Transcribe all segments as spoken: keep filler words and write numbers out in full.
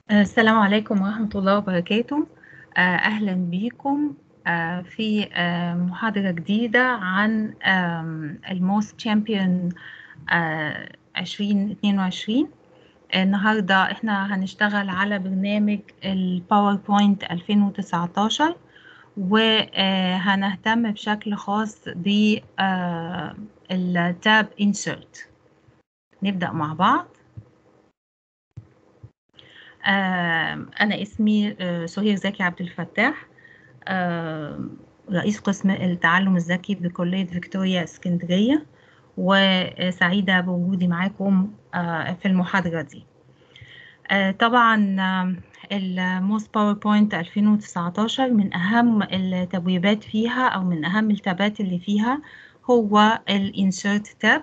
السلام عليكم ورحمة الله وبركاته. آه، أهلا بكم آه، في آه، محاضرة جديدة عن الموست تشامبيون ألفين واثنين وعشرين. النهاردة احنا هنشتغل على برنامج الباوربوينت ألفين وتسعتاشر، وهنهتم بشكل خاص بالتاب insert. نبدأ مع بعض. آه، أنا اسمي آه، سهير زكي عبد الفتاح، آه، رئيس قسم التعلم الذكي بكلية فيكتوريا اسكندرية، وسعيدة بوجودي معاكم آه، في المحاضرة دي. آه، طبعا الموست باوربوينت ألفين وتسعتاشر من أهم التبويبات فيها أو من أهم التابات اللي فيها هو الانسيرت تاب.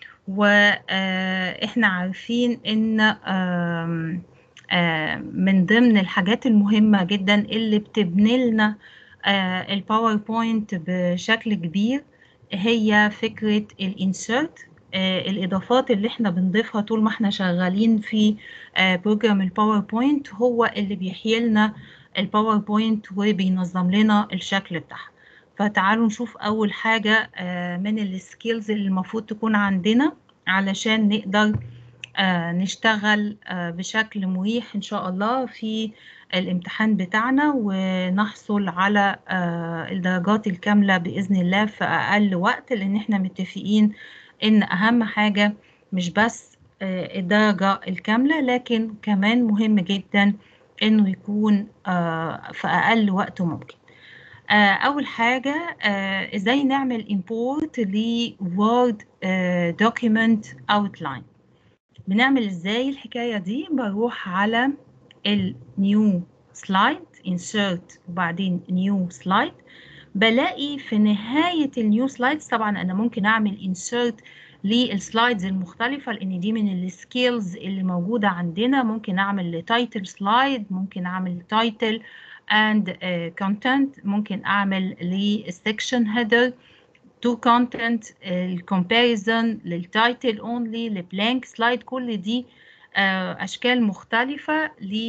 وإحنا عارفين إن آم، آه، من ضمن الحاجات المهمة جدا اللي بتبني لنا الباوربوينت بشكل كبير هي فكرة الانسيرت. الإضافات اللي احنا بنضيفها طول ما احنا شغالين في آه، بروجرام الباوربوينت هو اللي بيحيي لنا الباوربوينت وبينظم لنا الشكل بتاعها. فتعالوا نشوف أول حاجة آه، من السكيلز اللي المفروض تكون عندنا علشان نقدر آه، نشتغل آه، بشكل مريح إن شاء الله في الامتحان بتاعنا، ونحصل على آه، الدرجات الكاملة بإذن الله في أقل وقت، لأن احنا متفقين إن أهم حاجة مش بس آه، الدرجة الكاملة، لكن كمان مهم جدا إنه يكون آه، في أقل وقت ممكن. آه، أول حاجة آه، إزاي نعمل import ل Word آه، document outline. بنعمل إزاي الحكاية دي؟ بروح على ال New Slide Insert وبعدين New Slide. بلاقي في نهاية النيو سلايدز، طبعا أنا ممكن أعمل Insert للسلايدز المختلفة لأن دي من السكيلز اللي موجودة عندنا. ممكن أعمل تايتل سلايد، ممكن أعمل تايتل and uh, content، ممكن أعمل للسكشن header to content، الكومباريزون للتايتل اونلي، لبلانك سلايد. كل دي آه، اشكال مختلفه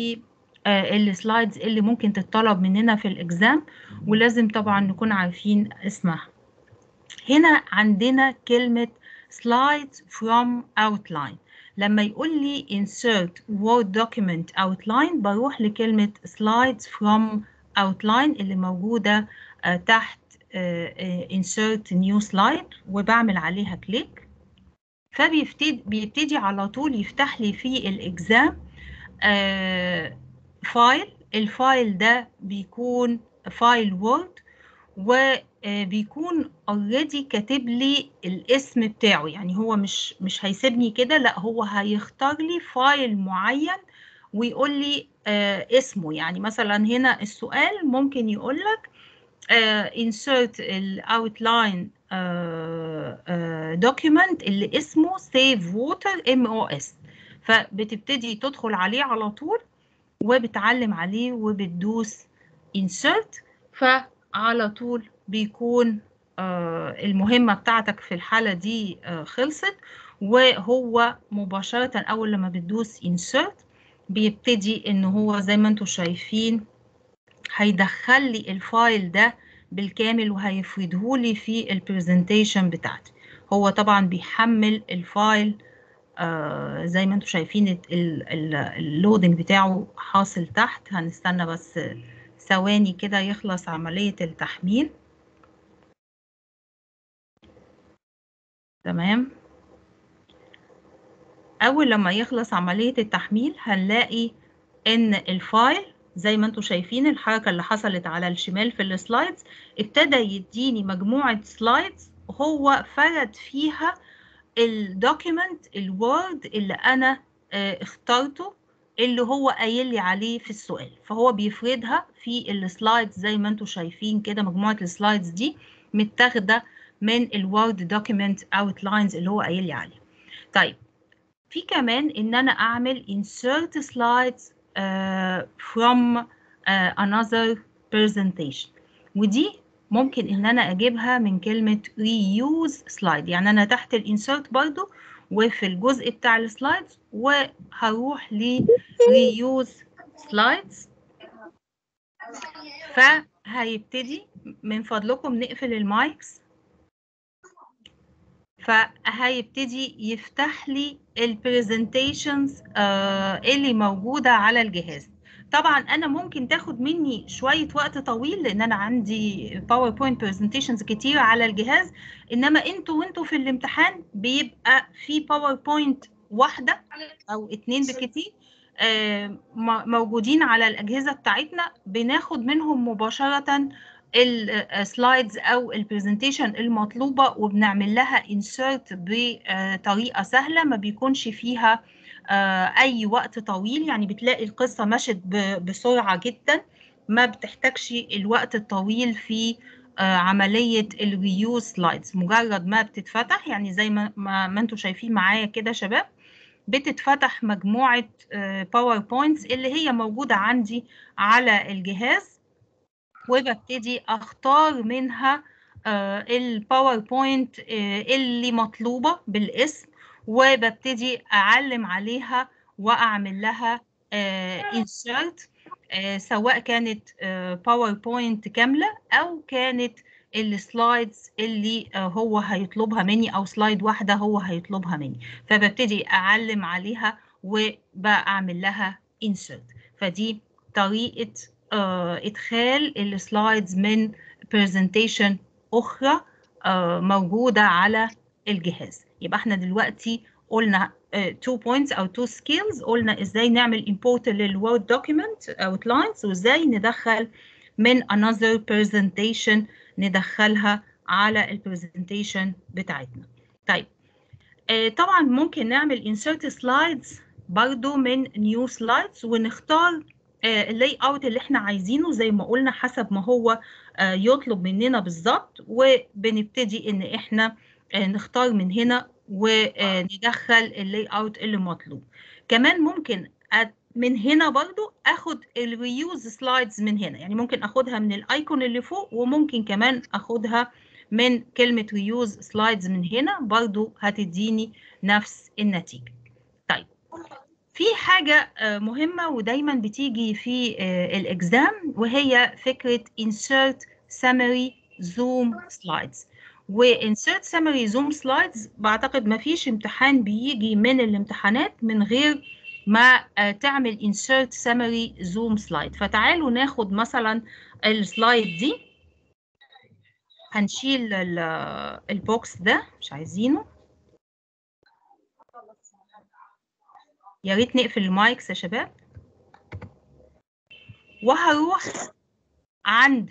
للسلايدز اللي ممكن تتطلب مننا في الاكزام، ولازم طبعا نكون عارفين اسمها. هنا عندنا كلمه slides from outline. لما يقول لي insert word document outline بروح لكلمه slides from outline اللي موجوده آه، تحت insert new slide، وبعمل عليها كليك. فبيبتدي بيبتدي على طول يفتح لي في الاكزام فايل. الفايل ده بيكون فايل وورد، وبيكون اوريدي كاتب لي الاسم بتاعه. يعني هو مش مش هيسيبني كده، لا هو هيختار لي فايل معين ويقول لي آه اسمه. يعني مثلا هنا السؤال ممكن يقول لك Uh, insert الاوتلاين دوكيمنت اللي اسمه save water ام او اس. فبتبتدي تدخل عليه على طول وبتعلم عليه وبتدوس insert، فعلى طول بيكون uh, المهمة بتاعتك في الحالة دي uh, خلصت. وهو مباشرة أول لما بتدوس insert بيبتدي إن هو زي ما انتم شايفين هيدخل لي الفايل ده بالكامل وهيفرده لي في البرزنتيشن بتاعتي. هو طبعا بيحمل الفايل آه زي ما انتم شايفين اللودنج بتاعه حاصل تحت. هنستنى بس ثواني كده يخلص عملية التحميل. تمام. أول لما يخلص عملية التحميل هنلاقي إن الفايل زي ما انتم شايفين الحركة اللي حصلت على الشمال في السلايدز ابتدى يديني مجموعة سلايدز هو فرد فيها الدوكيمنت الوورد اللي أنا اه اخترته، اللي هو قايل لي عليه في السؤال. فهو بيفردها في السلايدز زي ما انتم شايفين كده. مجموعة السلايدز دي متاخدة من الوورد دوكيمنت اوتلاينز اللي هو قايل لي عليه. طيب، في كمان ان انا اعمل insert slides uh, from uh, another presentation، ودي ممكن ان انا اجيبها من كلمة reuse slide. يعني انا تحت الانسرت برضو وفي الجزء بتاع السلايدز وهروح ل reuse سلايدز. فهيبتدي من فضلكم نقفل المايكس. فهيبتدي يفتح لي البرزنتيشنز اللي موجودة على الجهاز. طبعا انا ممكن تاخد مني شوية وقت طويل لان انا عندي باوربوينت برزنتيشنز كتير على الجهاز، انما انتوا وانتوا في الامتحان بيبقى في باوربوينت واحدة او اتنين بكتير موجودين على الاجهزة بتاعتنا، بناخد منهم مباشرة السلايدز او البرزنتيشن المطلوبه وبنعمل لها انسيرت بطريقه سهله ما بيكونش فيها اي وقت طويل. يعني بتلاقي القصه مشت بسرعه جدا، ما بتحتاجش الوقت الطويل في عمليه الريوز سلايدز. مجرد ما بتتفتح يعني زي ما ما, ما انتم شايفين معايا كده شباب، بتتفتح مجموعه باوربوينتس اللي هي موجوده عندي على الجهاز، وببتدي اختار منها الباوربوينت اللي مطلوبه بالاسم، وببتدي اعلم عليها واعمل لها انسيرت، سواء كانت باوربوينت كامله او كانت السلايدز اللي هو هيطلبها مني او سلايد واحده هو هيطلبها مني، فببتدي اعلم عليها وبعمل لها انسيرت. فدي طريقه ادخال السلايدز من برزنتيشن اخرى موجوده على الجهاز. يبقى احنا دلوقتي قلنا تو بوينتس او تو سكيلز، قلنا ازاي نعمل امبورت للوورد دوكيمنت اوتلاينز، وازاي ندخل من another presentation ندخلها على البرزنتيشن بتاعتنا. طيب طبعا ممكن نعمل insert slides برضو من new slides، ونختار اللاي اوت اللي احنا عايزينه زي ما قلنا حسب ما هو يطلب مننا بالظبط، وبنبتدي ان احنا نختار من هنا وندخل اللاي اوت اللي مطلوب. كمان ممكن من هنا برضو اخد الريوز سلايدز من هنا، يعني ممكن اخدها من الايكون اللي فوق، وممكن كمان اخدها من كلمة ريوز سلايدز من هنا، برضو هتديني نفس النتيجة. طيب في حاجة مهمة ودايما بتيجي في الإكزام، وهي فكرة insert summary zoom slides. و insert summary zoom slides بعتقد ما فيش امتحان بيجي من الامتحانات من غير ما تعمل insert summary zoom slide. فتعالوا ناخد مثلا السلايد دي، هنشيل البوكس ده مش عايزينه، يا ريت نقفل المايكس يا شباب، وهروح عند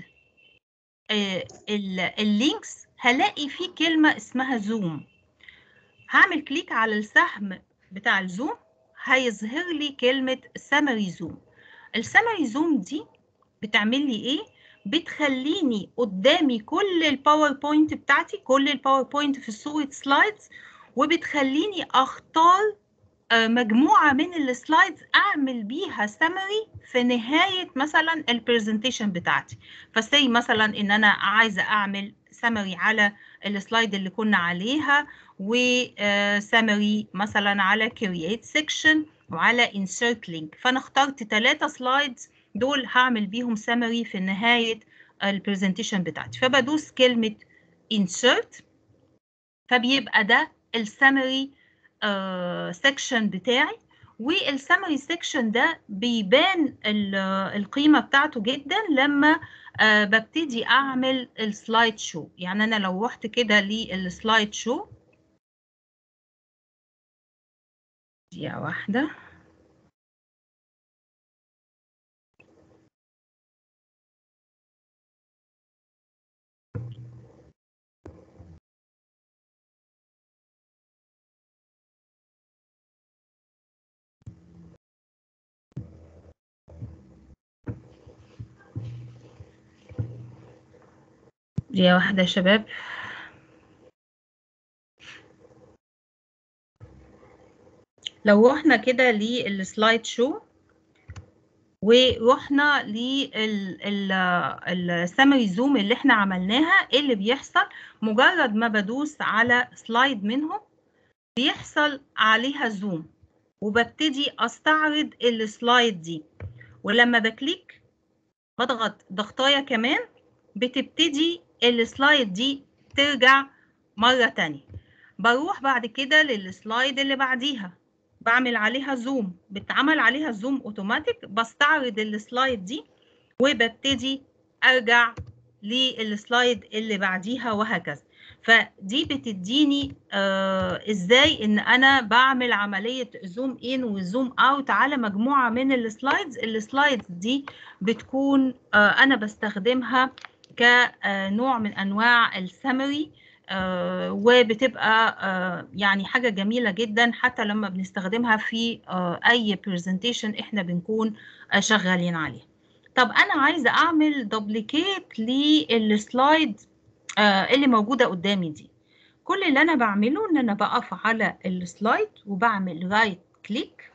اللينكس هلاقي فيه كلمة اسمها زوم. هعمل كليك على السهم بتاع الزوم، هيظهر لي كلمة سامري زوم. السامري زوم دي بتعمل لي ايه؟ بتخليني قدامي كل الباوربوينت بتاعتي، كل الباوربوينت في صورة سلايدز، وبتخليني اختار مجموعة من السلايدز أعمل بيها سمري في نهاية مثلا البرزنتيشن بتاعتي. فسي مثلا إن أنا عايزة أعمل سمري على السلايد اللي كنا عليها، وسمري مثلا على create section وعلى insert link. فأنا اخترت ثلاثة سلايدز دول هعمل بيهم سمري في نهاية البرزنتيشن بتاعتي، فبدوس كلمة insert، فبيبقى ده السمري سيكشن uh, بتاعي. والسمري سيكشن ده بيبان القيمة بتاعته جدا لما uh, ببتدي أعمل السلايد شو. يعني أنا لو رحت كده للسلايد شو، دقيقة واحدة، دقيقة واحدة يا شباب. لو رحنا كده للسلايد شو ورحنا للسمري زوم اللي احنا عملناها، ايه اللي بيحصل؟ مجرد ما بدوس على سلايد منهم بيحصل عليها زوم، وببتدي استعرض السلايد دي. ولما بكليك بضغط ضغطايه كمان بتبتدي السلايد دي ترجع مرة تانية. بروح بعد كده للسلايد اللي بعديها بعمل عليها زوم، بتعمل عليها زوم اوتوماتيك، بستعرض السلايد دي وببتدي ارجع للسلايد اللي بعديها وهكذا. فدي بتديني آه ازاي ان انا بعمل عملية زوم ان وزوم اوت على مجموعة من السلايدز. السلايدز دي بتكون آه انا بستخدمها كنوع من انواع السمري، آه وبتبقى آه يعني حاجة جميلة جدا حتى لما بنستخدمها في آه اي برزنتيشن احنا بنكون آه شغالين عليه. طب انا عايزة اعمل دوبليكيت للسلايد آه اللي موجودة قدامي دي. كل اللي انا بعمله ان انا بقف على السلايد وبعمل رايت كليك.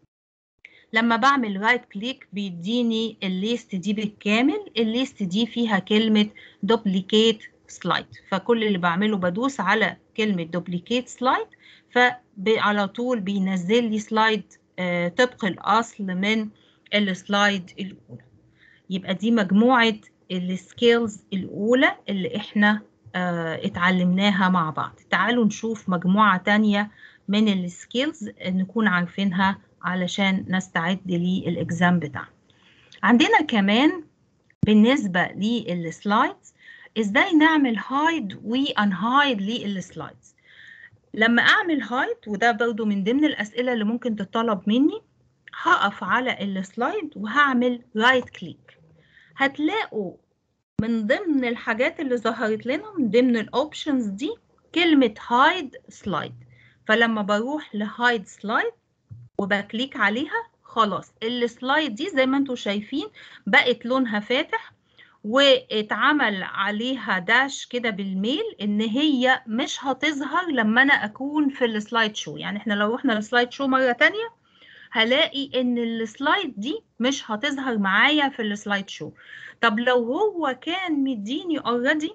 لما بعمل رايت كليك بيديني الليست دي بالكامل. الليست دي فيها كلمة دوبليكيت سلايد، فكل اللي بعمله بدوس على كلمة دوبليكيت سلايد فعلى طول بينزل لي سلايد آه طبق الأصل من السلايد الأولى. يبقى دي مجموعة السكيلز الأولى اللي احنا اه اتعلمناها مع بعض. تعالوا نشوف مجموعة تانية من السكيلز نكون عارفينها علشان نستعد للإكزام بتاعنا. عندنا كمان بالنسبة للسلايدز ازاي نعمل هايد وانهايد للسلايدز. لما اعمل هايد، وده برضو من ضمن الأسئلة اللي ممكن تطلب مني، هقف على السلايد وهعمل رايت كليك. هتلاقوا من ضمن الحاجات اللي ظهرت لنا من ضمن الاوبشنز دي كلمة هايد سلايد. فلما بروح لهايد سلايد وبكليك عليها خلاص السلايد دي زي ما انتم شايفين بقت لونها فاتح واتعمل عليها داش كده بالميل ان هي مش هتظهر لما انا اكون في السلايد شو. يعني احنا لو رحنا للسلايد شو مرة تانية هلاقي ان السلايد دي مش هتظهر معايا في السلايد شو. طب لو هو كان مديني اوريدي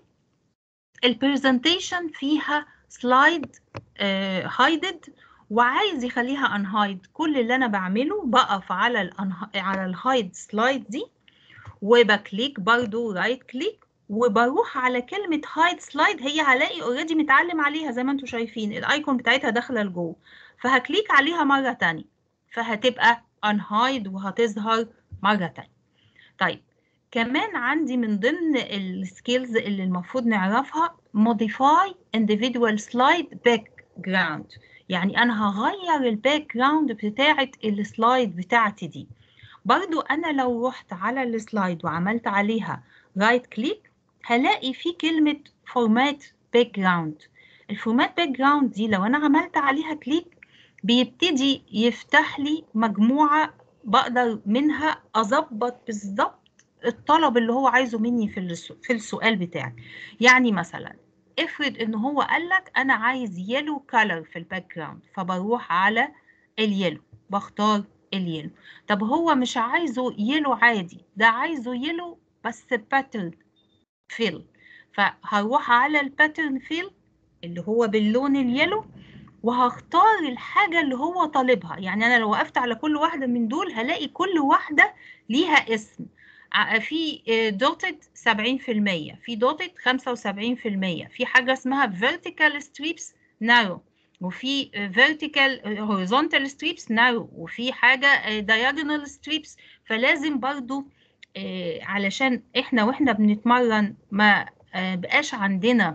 البرزنتيشن فيها سلايد هايدد وعايز يخليها انهايد، كل اللي انا بعمله بقف على ال على الهايد سلايد دي وبكليك برضو رايت كليك وبروح على كلمة هايد سلايد. هي هلاقي اوريدي متعلم عليها زي ما انتم شايفين الايكون بتاعتها داخله لجوه، فهكليك عليها مرة تانية فهتبقى unhide وهتظهر مرة تانية. طيب كمان عندي من ضمن السكيلز اللي المفروض نعرفها modify individual slide background. يعني انا هغير الباك جراوند بتاعة السلايد بتاعتي دي. برضو انا لو رحت على السلايد وعملت عليها رايت كليك هلاقي في كلمة فورمات باك جراوند. الفورمات باك جراوند دي لو انا عملت عليها كليك بيبتدي يفتح لي مجموعة بقدر منها اظبط بالظبط الطلب اللي هو عايزه مني في في السؤال بتاعي. يعني مثلا افرض ان هو قال لك انا عايز يلو كالر في الباك جراوند، فبروح على اليلو بختار اليلو. طب هو مش عايزه يلو عادي، ده عايزه يلو بس باترن فيل، فهروح على الباترن فيل اللي هو باللون اليلو وهختار الحاجة اللي هو طالبها. يعني أنا لو وقفت على كل واحدة من دول هلاقي كل واحدة ليها اسم. في دوتد سبعين في المية، في دوتد خمسة وسبعين في المية، في حاجة اسمها vertical strips narrow، وفي vertical horizontal strips narrow، وفي حاجة diagonal strips. فلازم برضو علشان احنا واحنا بنتمرن ما بقاش عندنا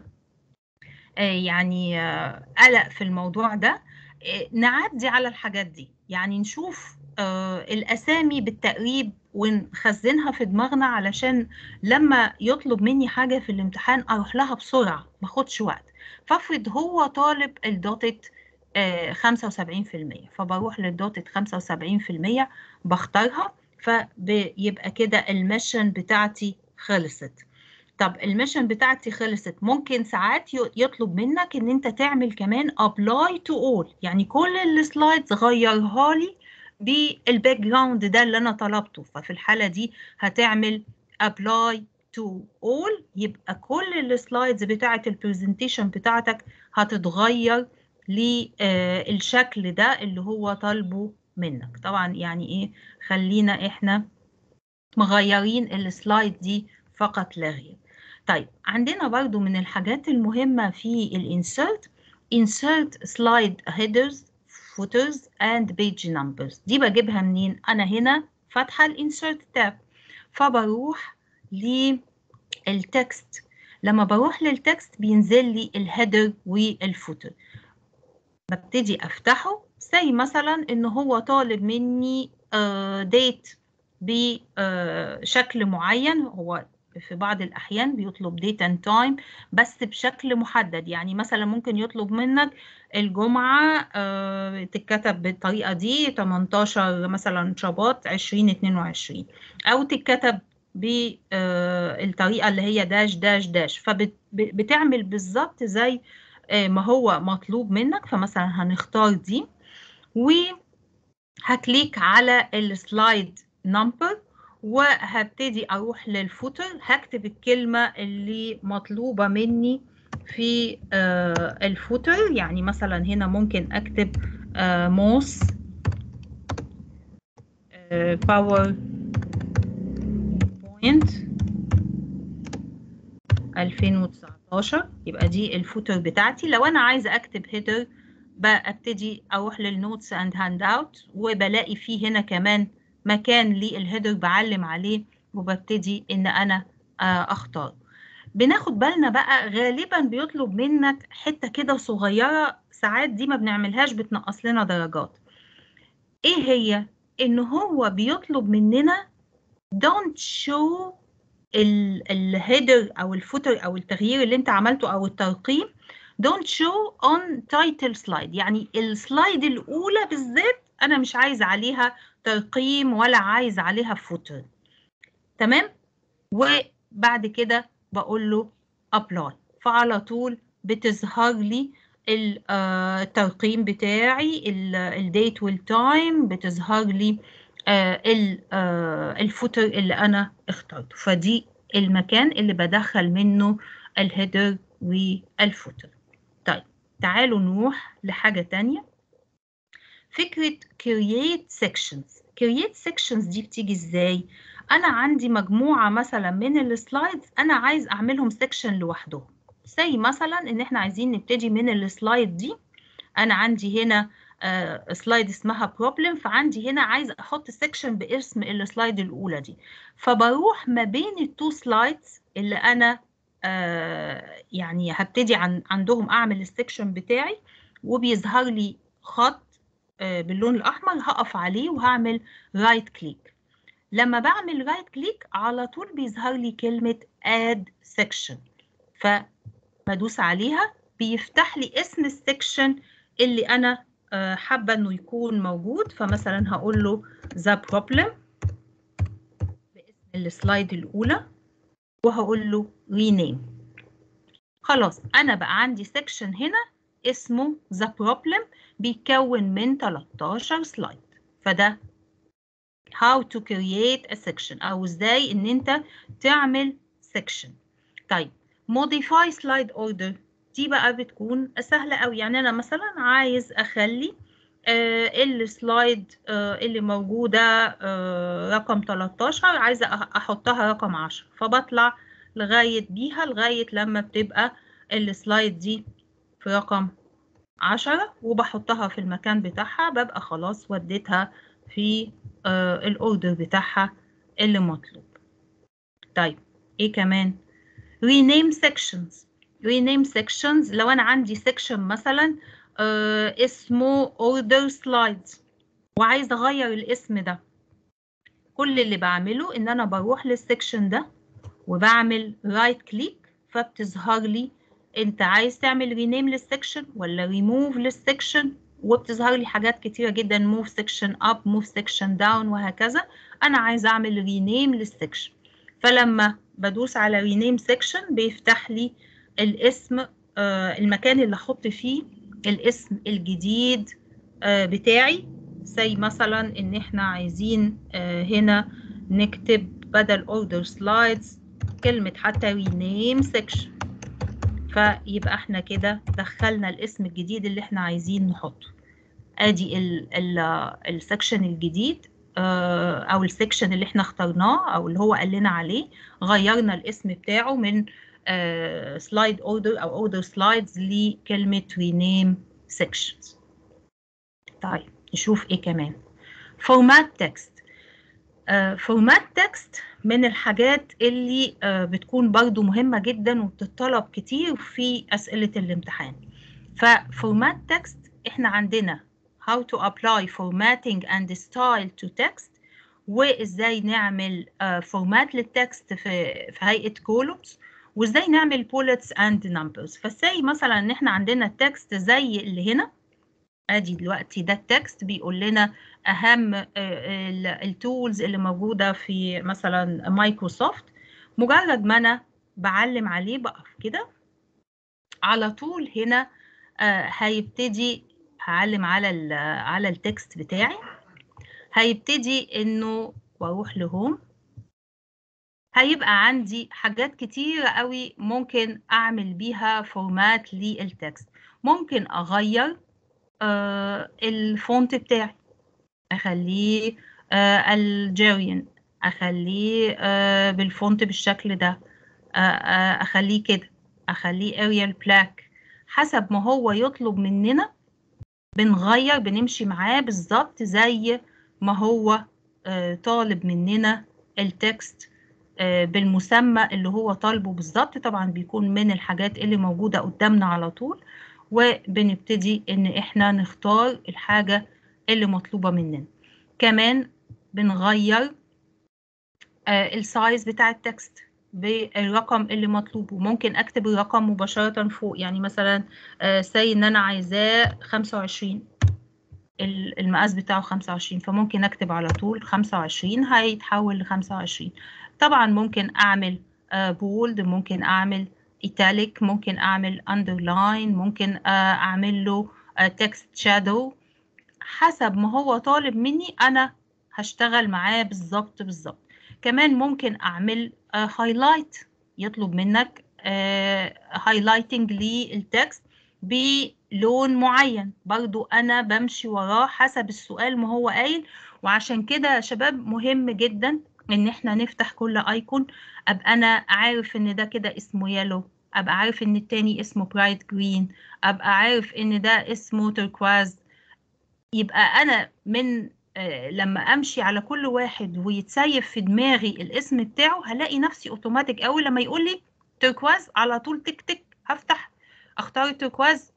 يعني قلق في الموضوع ده، نعدي على الحاجات دي. يعني نشوف الأسامي بالتقريب ونخزنها في دماغنا علشان لما يطلب مني حاجة في الامتحان أروح لها بسرعة ما خدش وقت. فافرض هو طالب الدوتت خمسة وسبعين في المية فبروح للدوتت خمسة وسبعين في المية بختارها، فبيبقى كده الميشن بتاعتي خلصت. طب الميشن بتاعتي خلصت، ممكن ساعات يطلب منك ان انت تعمل كمان apply to all، يعني كل السلايدز غيرها لي بالباك جراوند ده اللي انا طلبته. ففي الحالة دي هتعمل apply to all، يبقى كل السلايدز بتاعت البرزنتيشن بتاعتك هتتغير للشكل ده اللي هو طالبه منك. طبعا يعني ايه، خلينا احنا مغيرين السلايد دي فقط لا غير. طيب عندنا برضو من الحاجات المهمة في الانسيرت insert slide headers footers and page numbers. دي بجيبها منين؟ انا هنا فاتحة الانسيرت تاب، فبروح للتكست. لما بروح للتكست بينزل لي الهيدر والفوتر، ببتدي افتحه زي مثلا ان هو طالب مني ديت بشكل معين. هو في بعض الأحيان بيطلب date and time بس بشكل محدد، يعني مثلا ممكن يطلب منك الجمعة آه تتكتب بالطريقة دي تمنتاشر مثلا شباط عشرين اتنين وعشرين، أو تتكتب بالطريقة اللي هي داش داش داش، فبتعمل بالظبط زي آه ما هو مطلوب منك. فمثلا هنختار دي وهكليك على السلايد نمبر وهبتدي اروح للفوتر، هكتب الكلمة اللي مطلوبة مني في آه الفوتر. يعني مثلا هنا ممكن اكتب آه موس آه باور بوينت ألفين وتسعتاشر، يبقى دي الفوتر بتاعتي. لو انا عايزة اكتب هيدر ببتدي اروح للنوتس اند هاند اوت، وبلاقي فيه هنا كمان مكان للهيدر بعلم عليه وببتدي ان انا اختار. بناخد بالنا بقى غالبا بيطلب منك حتة كده صغيرة، ساعات دي ما بنعملهاش بتنقص لنا درجات. ايه هي؟ ان هو بيطلب مننا don't show الهيدر او الفوتر او التغيير اللي انت عملته او الترقيم don't show on title slide. يعني السلايد الاولى بالذات انا مش عايز عليها ترقيم ولا عايز عليها فوتر. تمام؟ وبعد كده بقول له apply، فعلى طول بتظهر لي الترقيم بتاعي، الديت والتايم، بتظهر لي الفوتر اللي انا اخترته. فدي المكان اللي بدخل منه الهيدر والفوتر. طيب تعالوا نروح لحاجة تانية، فكرة create sections. create sections دي بتيجي ازاي؟ انا عندي مجموعة مثلا من السلايدز انا عايز اعملهم سيكشن لوحدهم. زي مثلا ان احنا عايزين نبتدي من السلايد دي، انا عندي هنا آه سلايد اسمها problem، فعندي هنا عايز احط سيكشن باسم السلايد الاولى دي، فبروح ما بين التو سلايدز اللي انا آه يعني هبتدي عن عندهم اعمل السيكشن بتاعي، وبيظهر لي خط آه باللون الاحمر، هقف عليه وهعمل رايت كليك. لما بعمل رايت كليك على طول بيظهر لي كلمة add section، فبدوس عليها بيفتح لي اسم السكشن اللي انا حابه انه يكون موجود. فمثلا هقول له the problem باسم السلايد الاولى وهقول له rename. خلاص انا بقى عندي سكشن هنا اسمه the problem بيتكون من تلتاشر سلايد. فده how to create a section او ازاي ان انت تعمل section. طيب modify slide order دي بقى بتكون سهلة قوي. يعني أنا مثلا عايز أخلي آه السلايد آه اللي موجودة آه رقم تلتاشر عايزة أحطها رقم عشرة، فبطلع لغاية بيها لغاية لما بتبقى السلايد دي في رقم عشرة وبحطها في المكان بتاعها، ببقى خلاص وديتها في آه الأوردر بتاعها اللي مطلوب. طيب إيه كمان؟ rename sections. rename sections لو أنا عندي section مثلا آه اسمه order slides وعايز أغير الاسم ده، كل اللي بعمله إن أنا بروح للسكشن ده وبعمل right click، فبتظهر لي أنت عايز تعمل rename للسكشن ولا remove للسكشن، وبتظهر لي حاجات كتيرة جدا move section up move section down وهكذا. أنا عايز أعمل rename للسكشن، فلما بدوس على rename section بيفتح لي الاسم آه المكان اللي احط فيه الاسم الجديد آه بتاعي. زي مثلا ان احنا عايزين آه هنا نكتب بدل order slides كلمة حتى rename section، فيبقى احنا كده دخلنا الاسم الجديد اللي احنا عايزين نحطه. ادي السكشن الجديد او السكشن اللي احنا اخترناه او اللي هو قال لنا عليه، غيرنا الاسم بتاعه من سلايد اوردر او اوردر سلايدز لكلمه رينيم سيكشنز. طيب نشوف ايه كمان. فورمات تكست. فورمات تكست من الحاجات اللي uh, بتكون برضو مهمة جدا وبتطلب كتير في أسئلة الامتحان. ففورمات تكست احنا عندنا how to apply formatting and style to text، وازاي نعمل فورمات uh, للتكست في في هيئة columns، وازاي نعمل bullets and numbers. فازاي مثلا ان احنا عندنا التكست زي اللي هنا، ادي دلوقتي ده التكست بيقول لنا اهم التولز اللي موجوده في مثلا مايكروسوفت. مجرد ما انا بعلم عليه بقف كده على طول هنا هيبتدي هعلم على على التكست بتاعي، هيبتدي انه واروح لهوم، هيبقى عندي حاجات كتيرة قوي ممكن اعمل بيها فورمات للتكست. ممكن اغير آه الفونت بتاعي، اخليه آه الجيريان، اخليه آه بالفونت بالشكل ده، آه آه اخليه كده، اخليه اريال بلاك، حسب ما هو يطلب مننا بنغير، بنمشي معاه بالظبط زي ما هو آه طالب مننا التكست آه بالمسمى اللي هو طالبه بالظبط. طبعا بيكون من الحاجات اللي موجودة قدامنا على طول، وبنبتدي ان احنا نختار الحاجة اللي مطلوبة مننا. كمان بنغير آه السايز بتاع التكست بالرقم اللي مطلوب، وممكن اكتب الرقم مباشرة فوق، يعني مثلا آه سي ان انا عايزاه خمسة وعشرين، المقاس بتاعه خمسة وعشرين، فممكن اكتب على طول خمسة وعشرين هيتحول ل خمسة وعشرين. طبعا ممكن اعمل بولد، ممكن اعمل ايتاليك، ممكن اعمل اندرلاين، ممكن اعمل له تكست شادو، حسب ما هو طالب مني انا هشتغل معاه بالظبط بالظبط. كمان ممكن اعمل هايلايت، يطلب منك هايلايتنج للتكست بلون معين، برضو انا بمشي وراه حسب السؤال ما هو قايل. وعشان كده يا شباب مهم جدا ان احنا نفتح كل ايكون، ابقى انا عارف ان ده كده اسمه يلو، ابقى عارف ان التاني اسمه برايت جرين، ابقى عارف ان ده اسمه تركواز. يبقى انا من آه لما امشي على كل واحد ويتسيف في دماغي الاسم بتاعه، هلاقي نفسي اوتوماتيك اول لما يقول لي تركواز على طول تك تك هفتح اختار تركواز،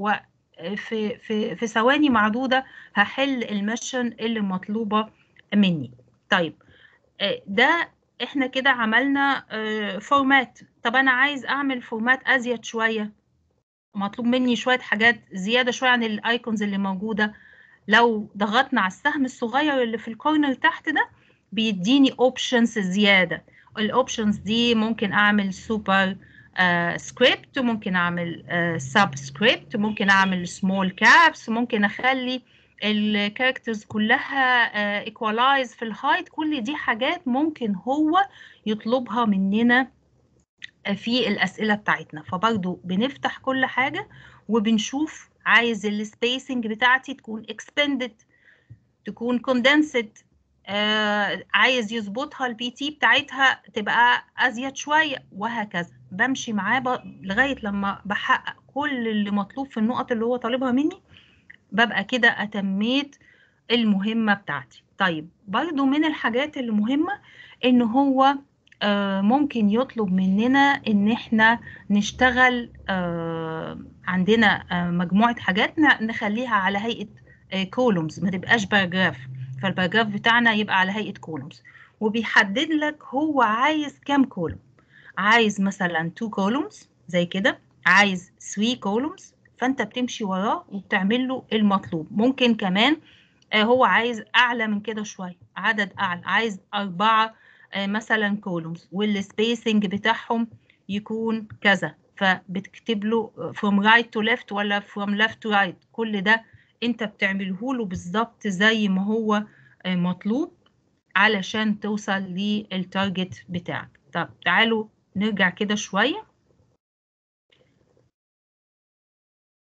وفي في في ثواني معدودة هحل المشن اللي مطلوبة مني. طيب آه ده احنا كده عملنا آه فورمات. طب انا عايز اعمل فورمات ازيد شوية، مطلوب مني شوية حاجات زيادة شوية عن الايكونز اللي موجودة. لو ضغطنا على السهم الصغير اللي في الكورنر تحت ده بيديني اوبشنز زيادة. الاوبشنز دي ممكن اعمل سوبر سكريبت، ممكن اعمل سب سكريبت، ممكن اعمل سمول كابس، ممكن اخلي الكاركترز كلها ايكوالايز في الهايت. كل دي حاجات ممكن هو يطلبها مننا في الأسئلة بتاعتنا. فبرضو بنفتح كل حاجة وبنشوف عايز السبيسنج بتاعتي تكون expanded، تكون condensed، آه عايز يظبطها البي تي بتاعتها تبقى أزيد شوية، وهكذا بمشي معاه لغاية لما بحقق كل اللي مطلوب في النقط اللي هو طالبها مني، ببقى كده أتميت المهمة بتاعتي. طيب برضو من الحاجات اللي مهمة إن هو آه ممكن يطلب مننا إن إحنا نشتغل آه عندنا آه مجموعة حاجات نخليها على هيئة كولومز، ما تبقاش باراجراف. فالباراجراف بتاعنا يبقى على هيئة كولومز، وبيحدد لك هو عايز كام كولوم. عايز مثلا تو كولومز زي كده، عايز ثري كولومز، فانت بتمشي وراه وبتعمل له المطلوب. ممكن كمان هو عايز اعلى من كده شويه، عدد اعلى، عايز اربعه مثلا كولومز والسبيسنج بتاعهم يكون كذا، فبتكتب له from right to left ولا from left to right. كل ده انت بتعمله له بالظبط زي ما هو مطلوب علشان توصل للتارجت بتاعك. طب تعالوا نرجع كده شويه،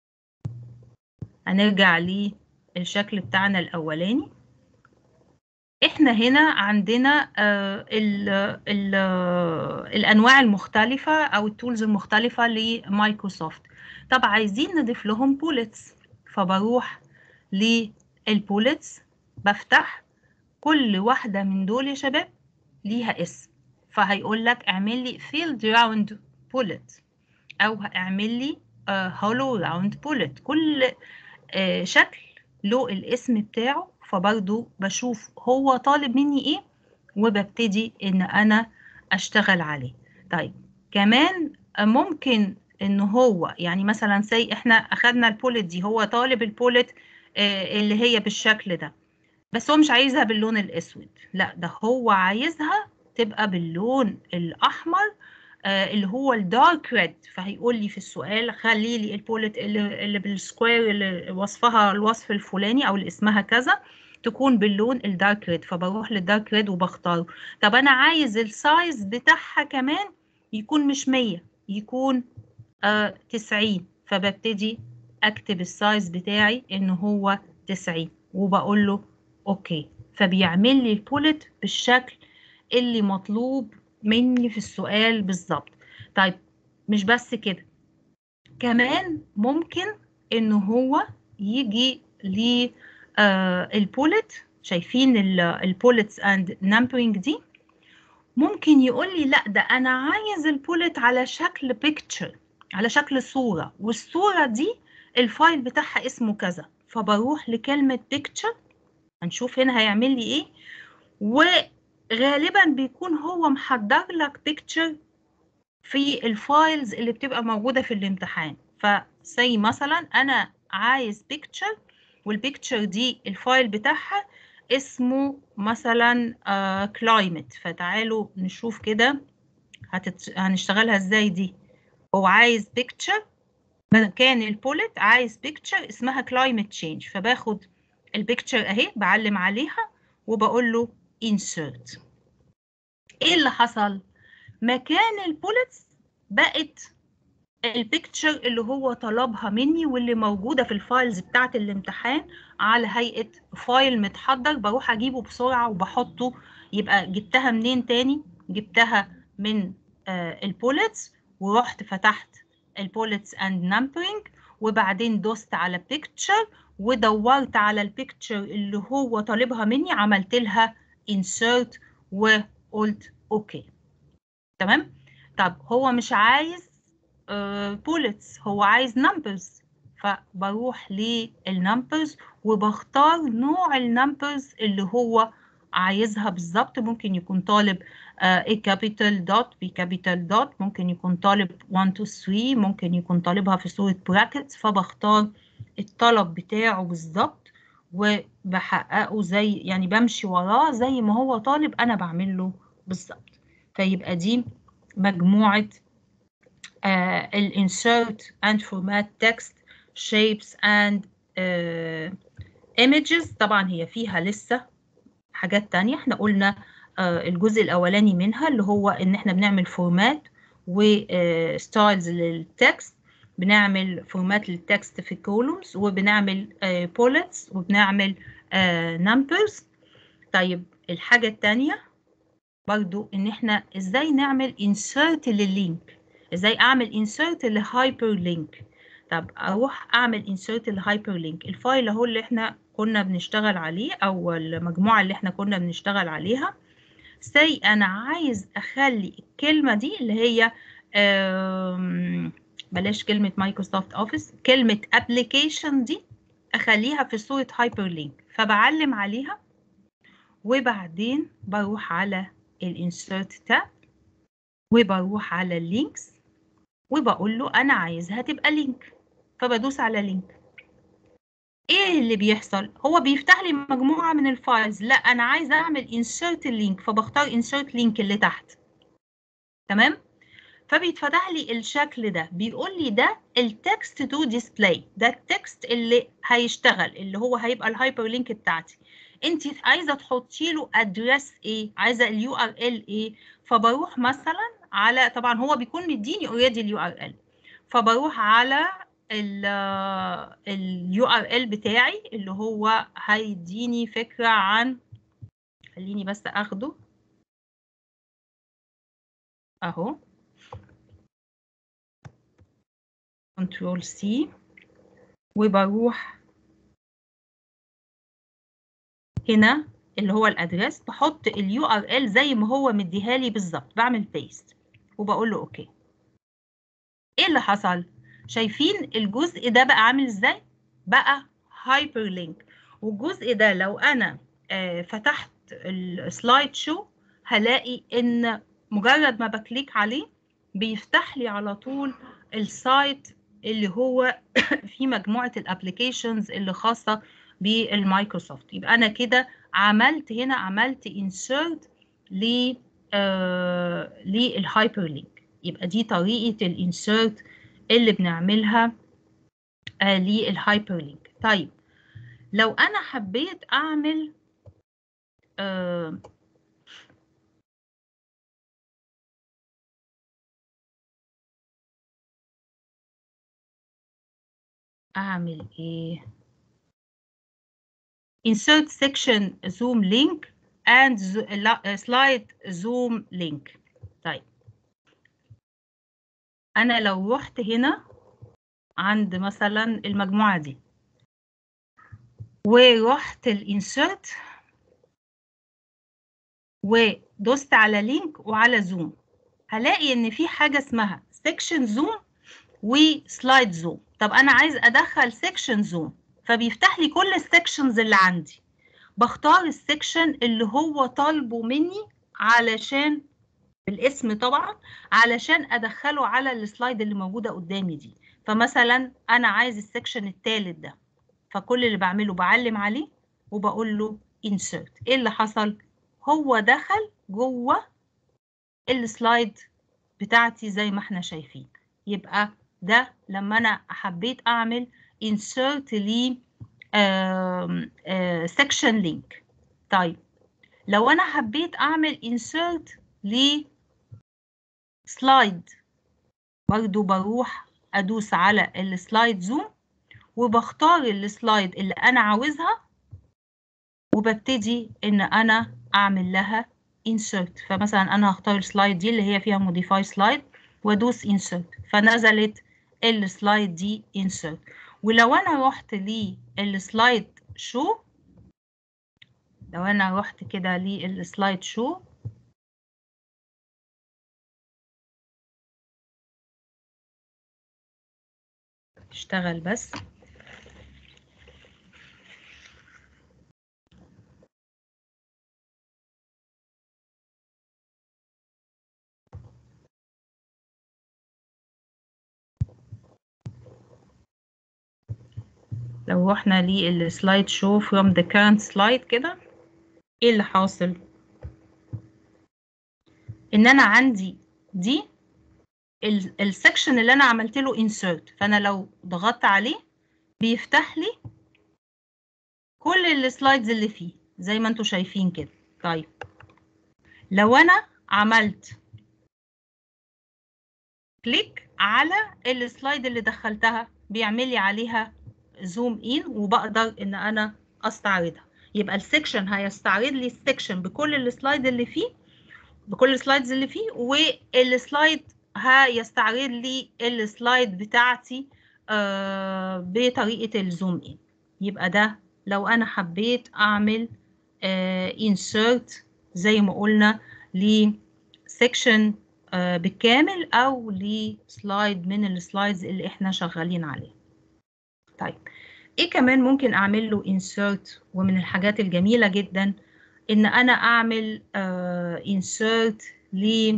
هنرجع للشكل بتاعنا الاولاني. احنا هنا عندنا آه ال ال الانواع المختلفه او التولز المختلفه لمايكروسوفت. طب عايزين نضيف لهم بوليتس، فبروح للبوليتس، بفتح كل واحده من دول يا شباب ليها اسم، فهيقول لك اعمل لي فيلد راوند بوليت، او اعمل لي هولو راوند بوليت. كل آه شكل له الاسم بتاعه، فبرضو بشوف هو طالب مني ايه وببتدي ان انا اشتغل عليه. طيب كمان ممكن ان هو يعني مثلا سي احنا اخدنا البوليت دي، هو طالب البوليت آه اللي هي بالشكل ده، بس هو مش عايزها باللون الاسود، لا ده هو عايزها تبقى باللون الاحمر آه اللي هو الدارك ريد. فهيقول لي في السؤال خلي لي البوليت اللي, اللي بالسكوير اللي وصفها الوصف الفلاني او اللي اسمها كذا تكون باللون الدارك ريد، فبروح للدارك ريد وبختاره. طب انا عايز السايز بتاعها كمان يكون مش مية، يكون آه تسعين، فببتدي اكتب السايز بتاعي ان هو تسعين وبقول له اوكي، فبيعمل لي البوليت بالشكل اللي مطلوب مني في السؤال بالظبط. طيب مش بس كده، كمان ممكن ان هو يجي ل البوليت، شايفين البوليتس اند نمبرينج دي، ممكن يقول لي لا ده انا عايز البوليت على شكل بيكتشر، على شكل صورة، والصورة دي الفايل بتاعها اسمه كذا، فبروح لكلمة بيكتشر، هنشوف هنا هيعمل لي ايه. وغالبا بيكون هو محضر لك بيكتشر في الفايلز اللي بتبقى موجودة في الامتحان. فسي مثلا انا عايز بيكتشر، والبيكتشر دي الفايل بتاعها اسمه مثلا كلايمت، فتعالوا نشوف كده هتت... هنشتغلها ازاي دي. هو عايز بيكتشر، كان البوليت عايز بيكتشر اسمها كلايمت تشينج، فباخد البيكتشر اهي بعلم عليها وبقول له insert. ايه اللي حصل؟ مكان البوليتس بقت البيكتشر اللي هو طلبها مني واللي موجودة في الفايلز بتاعت الامتحان على هيئة فايل متحضر، بروح اجيبه بسرعة وبحطه. يبقى جبتها منين تاني؟ جبتها من آه البوليتس، ورحت فتحت البوليتس اند نمبرينج، وبعدين دوست على بيكتشر ودورت على البيكتشر اللي هو طالبها مني، عملت لها insert وقلت اوكي. تمام. طب هو مش عايز بوليتس، هو عايز نمبرز، فبروح للنمبرز وبختار نوع النمبرز اللي هو عايزها بالظبط. ممكن يكون طالب A capital dot B capital dot، ممكن يكون طالب واحد اتنين تلاتة، ممكن يكون طالبها في صورة براكتس، فبختار الطلب بتاعه بالظبط وبحققه زي يعني بمشي وراه زي ما هو طالب أنا بعمل له بالظبط. فيبقى دي مجموعة uh, insert and format text shapes and uh, images. طبعا هي فيها لسه حاجات تانية. احنا قلنا uh, الجزء الأولاني منها اللي هو إن احنا بنعمل فورمات وستايلز للتكست، بنعمل فورمات للتكست في كولومز، وبنعمل بوليتس، uh, وبنعمل نمبرز. uh, طيب الحاجة التانية برضو ان احنا ازاي نعمل insert لللينك، ازاي اعمل insert لهايبر لينك. طب اروح اعمل insert لهايبر لينك، الفايل اهو اللي احنا كنا بنشتغل عليه او المجموعة اللي احنا كنا بنشتغل عليها. سي انا عايز اخلي الكلمة دي اللي هي بلاش كلمة مايكروسوفت اوفيس، كلمة application دي اخليها في صورة هايبر لينك، فبعلم عليها وبعدين بروح على الانسيرت تاب وبروح على اللينكس وبقول له انا عايزها تبقى لينك، فبدوس على لينك. ايه اللي بيحصل؟ هو بيفتح لي مجموعة من الفايلز، لا انا عايزه اعمل insert اللينك، فبختار insert لينك اللي تحت. تمام. فبيتفتح لي الشكل ده، بيقول لي ده التكست تو ديسبلاي، ده التكست اللي هيشتغل اللي هو هيبقى الهايبر لينك بتاعتي. انت عايزه تحطي له ادريس ايه، عايزه اليو ار ال ايه، فبروح مثلا على، طبعا هو بيكون مديني اوريدي اليو ار ال، فبروح على اليو ار ال بتاعي اللي هو هيديني فكره عن، خليني بس اخده اهو، كنترول سي، وبروح هنا اللي هو الادرس، بحط اليو ار ال زي ما هو مديها لي بالظبط، بعمل بيست وبقول له اوكي. ايه اللي حصل؟ شايفين الجزء ده بقى عامل ازاي؟ بقى هايبر لينك. والجزء ده لو انا آه فتحت السلايد شو هلاقي ان مجرد ما بكليك عليه بيفتح لي على طول السايت اللي هو في مجموعة الابليكيشنز اللي خاصة بالمايكروسوفت. يبقى انا كده عملت هنا عملت insert ل آه للهايبر لينك. يبقى دي طريقة الانسيرت اللي بنعملها آه للهايبر لينك. طيب لو انا حبيت اعمل آه اعمل ايه؟ insert section zoom link and slide zoom link. طيب انا لو رحت هنا عند مثلا المجموعة دي ورحت الانسيرت ودوست على لينك وعلى زوم، هلاقي ان في حاجة اسمها section zoom وسلايد زوم. طب انا عايز ادخل سيكشن زوم، فبيفتح لي كل السيكشنز اللي عندي، بختار السيكشن اللي هو طالبه مني علشان بالاسم طبعا، علشان ادخله على السلايد اللي موجوده قدامي دي. فمثلا انا عايز السيكشن الثالث ده، فكل اللي بعمله بعلم عليه وبقول له insert. ايه اللي حصل؟ هو دخل جوه السلايد بتاعتي زي ما احنا شايفين. يبقى ده لما انا حبيت اعمل insert ل section link. طيب لو انا حبيت اعمل insert ل slide، برضو بروح ادوس على السلايد زوم وبختار السلايد اللي انا عاوزها وببتدي ان انا اعمل لها insert. فمثلا انا هختار السلايد دي اللي هي فيها modify slide وادوس insert، فنزلت السلايد دي insert. ولو انا رحت للسلايد شو، لو انا رحت كده للسلايد شو اشتغل بس، لو رحنا للسلايد شو from the current slide كده، ايه اللي حاصل؟ ان انا عندي دي السكشن اللي انا عملت له insert، فانا لو ضغطت عليه بيفتح لي كل السلايدز اللي فيه زي ما انتم شايفين كده. طيب لو انا عملت كليك على السلايد اللي دخلتها بيعمل لي عليها زوم ان وبقدر ان انا استعرضها. يبقى السكشن هيستعرض لي السكشن بكل السلايد اللي فيه، بكل السلايدز اللي فيه، والسلايد هيستعرض لي السلايد بتاعتي آه بطريقة الزوم ان. يبقى ده لو انا حبيت اعمل آه insert زي ما قلنا لسكشن آه بالكامل او لسلايد من السلايدز اللي احنا شغالين عليها. طيب ايه كمان ممكن اعمل له insert؟ ومن الحاجات الجميلة جدا ان انا اعمل uh, insert ل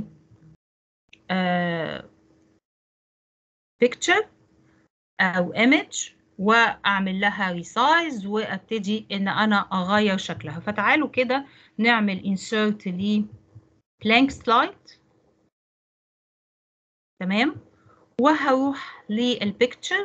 uh, picture او image واعمل لها resize وابتدي ان انا اغير شكلها. فتعالوا كده نعمل insert ل blank slide. تمام، وهروح للبيكتشر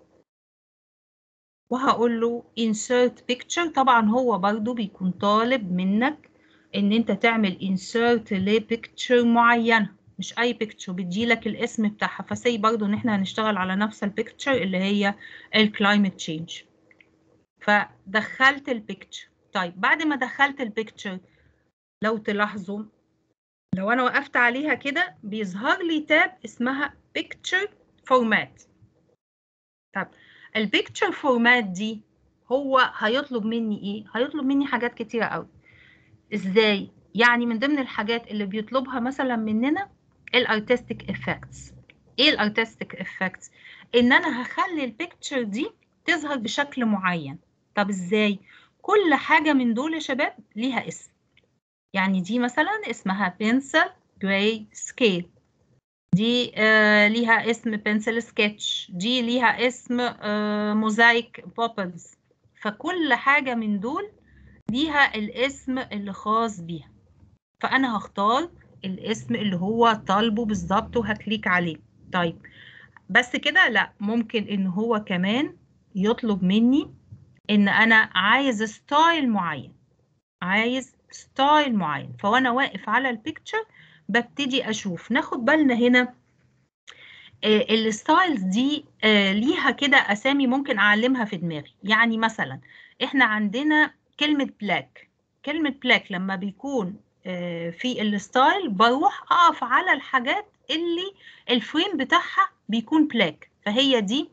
وهقول له insert picture. طبعا هو برضو بيكون طالب منك ان انت تعمل insert لبيكتشر معينة، مش اي بيكتشر، بيديلك الاسم بتاعها. فسي برضو ان احنا هنشتغل على نفس البيكتشر اللي هي الكلايمت تشينج. فدخلت البيكتشر. طيب بعد ما دخلت البيكتشر لو تلاحظوا لو انا وقفت عليها كده بيظهر لي تاب اسمها picture format. طب البيكتشر فورمات دي هو هيطلب مني ايه؟ هيطلب مني حاجات كتيرة قوي. ازاي؟ يعني من ضمن الحاجات اللي بيطلبها مثلا مننا الارتستيك افكتس. ايه الارتستيك افكتس؟ ان انا هخلي البيكتشر دي تظهر بشكل معين. طب ازاي؟ كل حاجة من دول يا شباب ليها اسم. يعني دي مثلا اسمها بنسل جراي سكيل، دي آه ليها اسم بنسل سكتش، دي ليها اسم آه موزايك بوبلز. فكل حاجة من دول ليها الاسم اللي خاص بيها، فأنا هختار الاسم اللي هو طالبه بالظبط وهكليك عليه. طيب بس كده؟ لا، ممكن ان هو كمان يطلب مني ان انا عايز ستايل معين، عايز ستايل معين. فوانا واقف على البيكتشر ببتدي اشوف. ناخد بالنا هنا الستايلز دي ليها كده اسامي ممكن اعلمها في دماغي. يعني مثلا احنا عندنا كلمة بلاك. كلمة بلاك لما بيكون في الستايل بروح اقف على الحاجات اللي الفريم بتاعها بيكون بلاك، فهي دي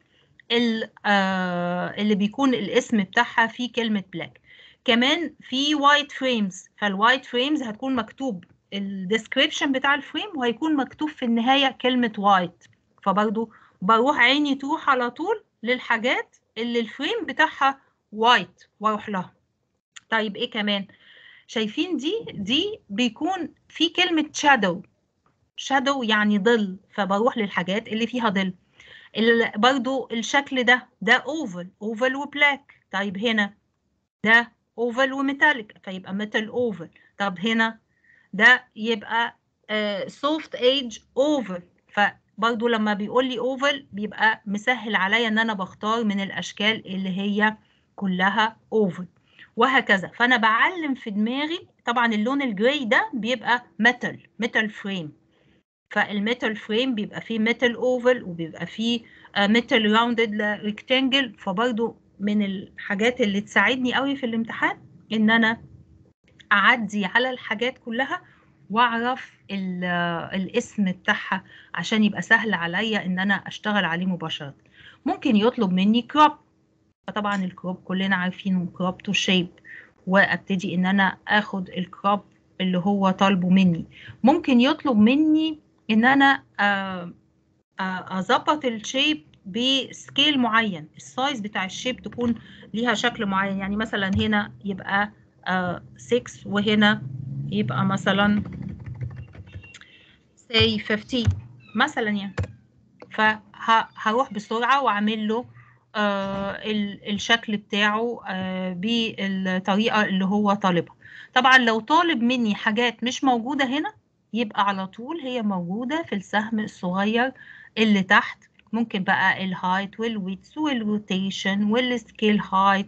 اللي بيكون الاسم بتاعها في كلمة بلاك. كمان في وايت فريمز، فالوايت فريمز هتكون مكتوب الديسكريبشن بتاع الفريم وهيكون مكتوب في النهاية كلمة وايت، فبرضو بروح عيني تروح على طول للحاجات اللي الفريم بتاعها وايت واروح لها. طيب ايه كمان؟ شايفين دي دي بيكون في كلمة شادو. شادو يعني ظل، فبروح للحاجات اللي فيها ظل. برضو الشكل ده ده اوفل، اوفل وبلاك. طيب هنا ده اوفل وميتاليك فيبقى ميتال اوفل. طب هنا ده يبقى سوفت ايج اوفل، فبرضو لما بيقول لي اوفل بيبقى مسهل عليا ان انا بختار من الاشكال اللي هي كلها اوفل، وهكذا. فانا بعلم في دماغي. طبعا اللون الجراي ده بيبقى ميتال، ميتال فريم، فالميتال فريم بيبقى فيه ميتال اوفل وبيبقى فيه ميتال راوندد ريكتانجل. فبرضو من الحاجات اللي تساعدني قوي في الامتحان ان انا اعدي على الحاجات كلها واعرف الاسم بتاعها عشان يبقى سهل عليا ان انا اشتغل عليه مباشرة. ممكن يطلب مني كروب، فطبعا الكروب كلنا عارفينه كروب تو شيب، وابتدي ان انا اخد الكروب اللي هو طالبه مني. ممكن يطلب مني ان انا اظبط الشيب بسكيل معين، السايز بتاع الشيب تكون ليها شكل معين. يعني مثلا هنا يبقى ستة وهنا يبقى مثلا say خمسين مثلا يعني. فهروح بسرعة واعمل له آه الشكل بتاعه آه بالطريقة اللي هو طالبها. طبعا لو طالب مني حاجات مش موجودة هنا يبقى على طول هي موجودة في السهم الصغير اللي تحت. ممكن بقى الهايت والويتس والروتيشن والسكيل هايت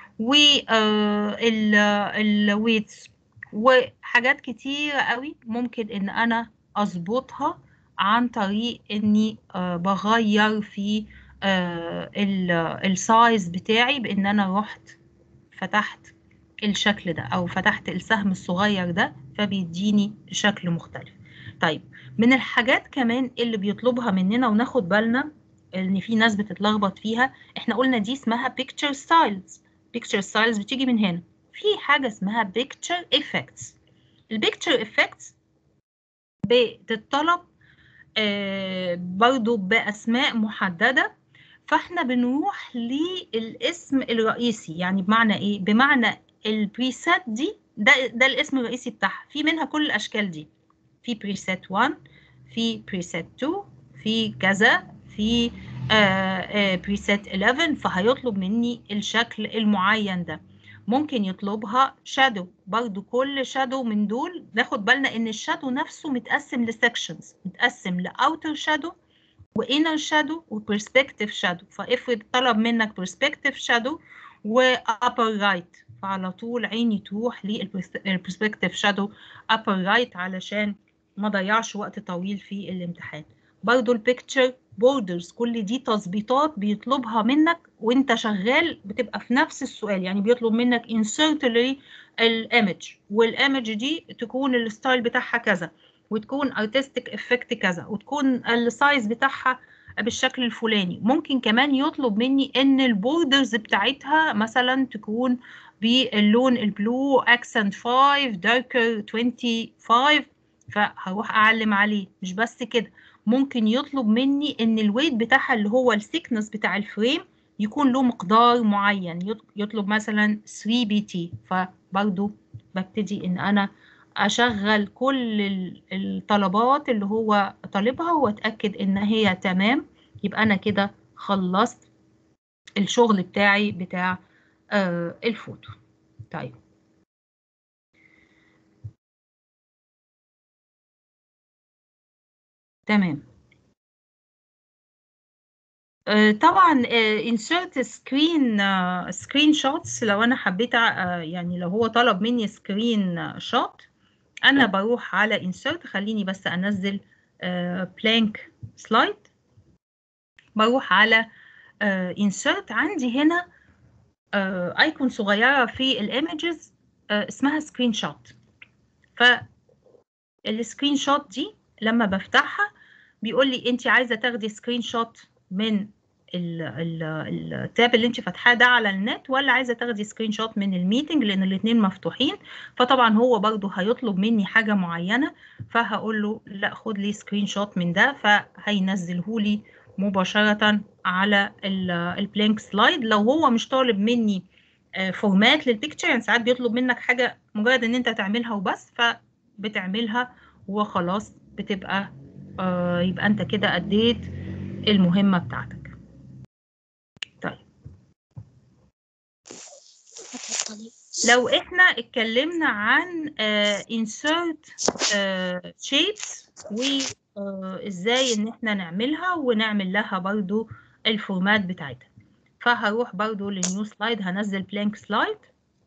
والويتس وحاجات كتيرة قوي ممكن ان انا اظبطها عن طريق اني آه بغير في آه السايز بتاعي بان انا رحت فتحت الشكل ده او فتحت السهم الصغير ده فبيديني شكل مختلف. طيب من الحاجات كمان اللي بيطلبها مننا وناخد بالنا ان في ناس بتتلخبط فيها، احنا قلنا دي اسمها picture styles. picture styles بتيجي من هنا. في حاجة اسمها picture effects. البيكتشر effects بتطلب آه برضو بأسماء محددة، فاحنا بنروح للاسم الرئيسي. يعني بمعنى ايه؟ بمعنى البريسيت دي ده ده الاسم الرئيسي بتاعها، في منها كل الاشكال دي. في بريسيت واحد، في بريسيت اتنين، في كذا، في بريسيت احداشر. فهيطلب مني الشكل المعين ده. ممكن يطلبها شادو برضو. كل شادو من دول ناخد بالنا ان الشادو نفسه متقسم لسكشنز، متقسم لاوتر شادو وانر شادو وبرسبكتيف شادو. فافرض طلب منك برسبكتيف شادو وابر رايت فعلى طول عيني تروح للبرسبكتيف شادو ابر رايت علشان ما ضيعش وقت طويل في الامتحان. برضو البيكتشر بوردرز، كل دي تظبيطات بيطلبها منك وانت شغال، بتبقى في نفس السؤال. يعني بيطلب منك insert لي الايمج، والايمج دي تكون الستايل بتاعها كذا، وتكون artistic effect كذا، وتكون السايز بتاعها بالشكل الفلاني. ممكن كمان يطلب مني ان البوردرز بتاعتها مثلا تكون باللون البلو اكسنت خمسة داركر خمسة وعشرين، فهروح اعلم عليه. مش بس كده، ممكن يطلب مني ان الويت بتاعها اللي هو الثيكنس بتاع الفريم يكون له مقدار معين، يطلب مثلا ثري بي تي، فبرضو ببتدي ان انا اشغل كل الطلبات اللي هو طالبها واتاكد ان هي تمام. يبقى انا كده خلصت الشغل بتاعي بتاع آه الفوتو. طيب تمام. آه طبعا آه insert screen آه screen shots. لو انا حبيت آه يعني لو هو طلب مني screen shot، انا بروح على insert. خليني بس انزل آه blank slide. بروح على آه insert. عندي هنا آه ايكون صغيرة في الايمجز آه اسمها سكرين شوت. فالسكرين شوت دي لما بفتحها بيقول لي انت عايزة تاخدي سكرين شوت من التاب اللي انت فاتحاه ده على النت، ولا عايزة تاخدي سكرين شوت من الميتنج، لان الاتنين مفتوحين. فطبعا هو برضو هيطلب مني حاجة معينة، فهقول له لا خد لي سكرين شوت من ده، فهينزله لي مباشرة على البلانك سلايد. لو هو مش طالب مني فورمات للبيكتشر، يعني ساعات بيطلب منك حاجة مجرد ان انت تعملها وبس، فبتعملها وخلاص، بتبقى آه يبقى انت كده اديت المهمة بتاعتك. طيب لو احنا اتكلمنا عن آه insert آه shapes وازاي ان احنا نعملها ونعمل لها برضو الفورمات بتاعتها، فهروح برضو للنيو سلايد، هنزل بلانك سلايد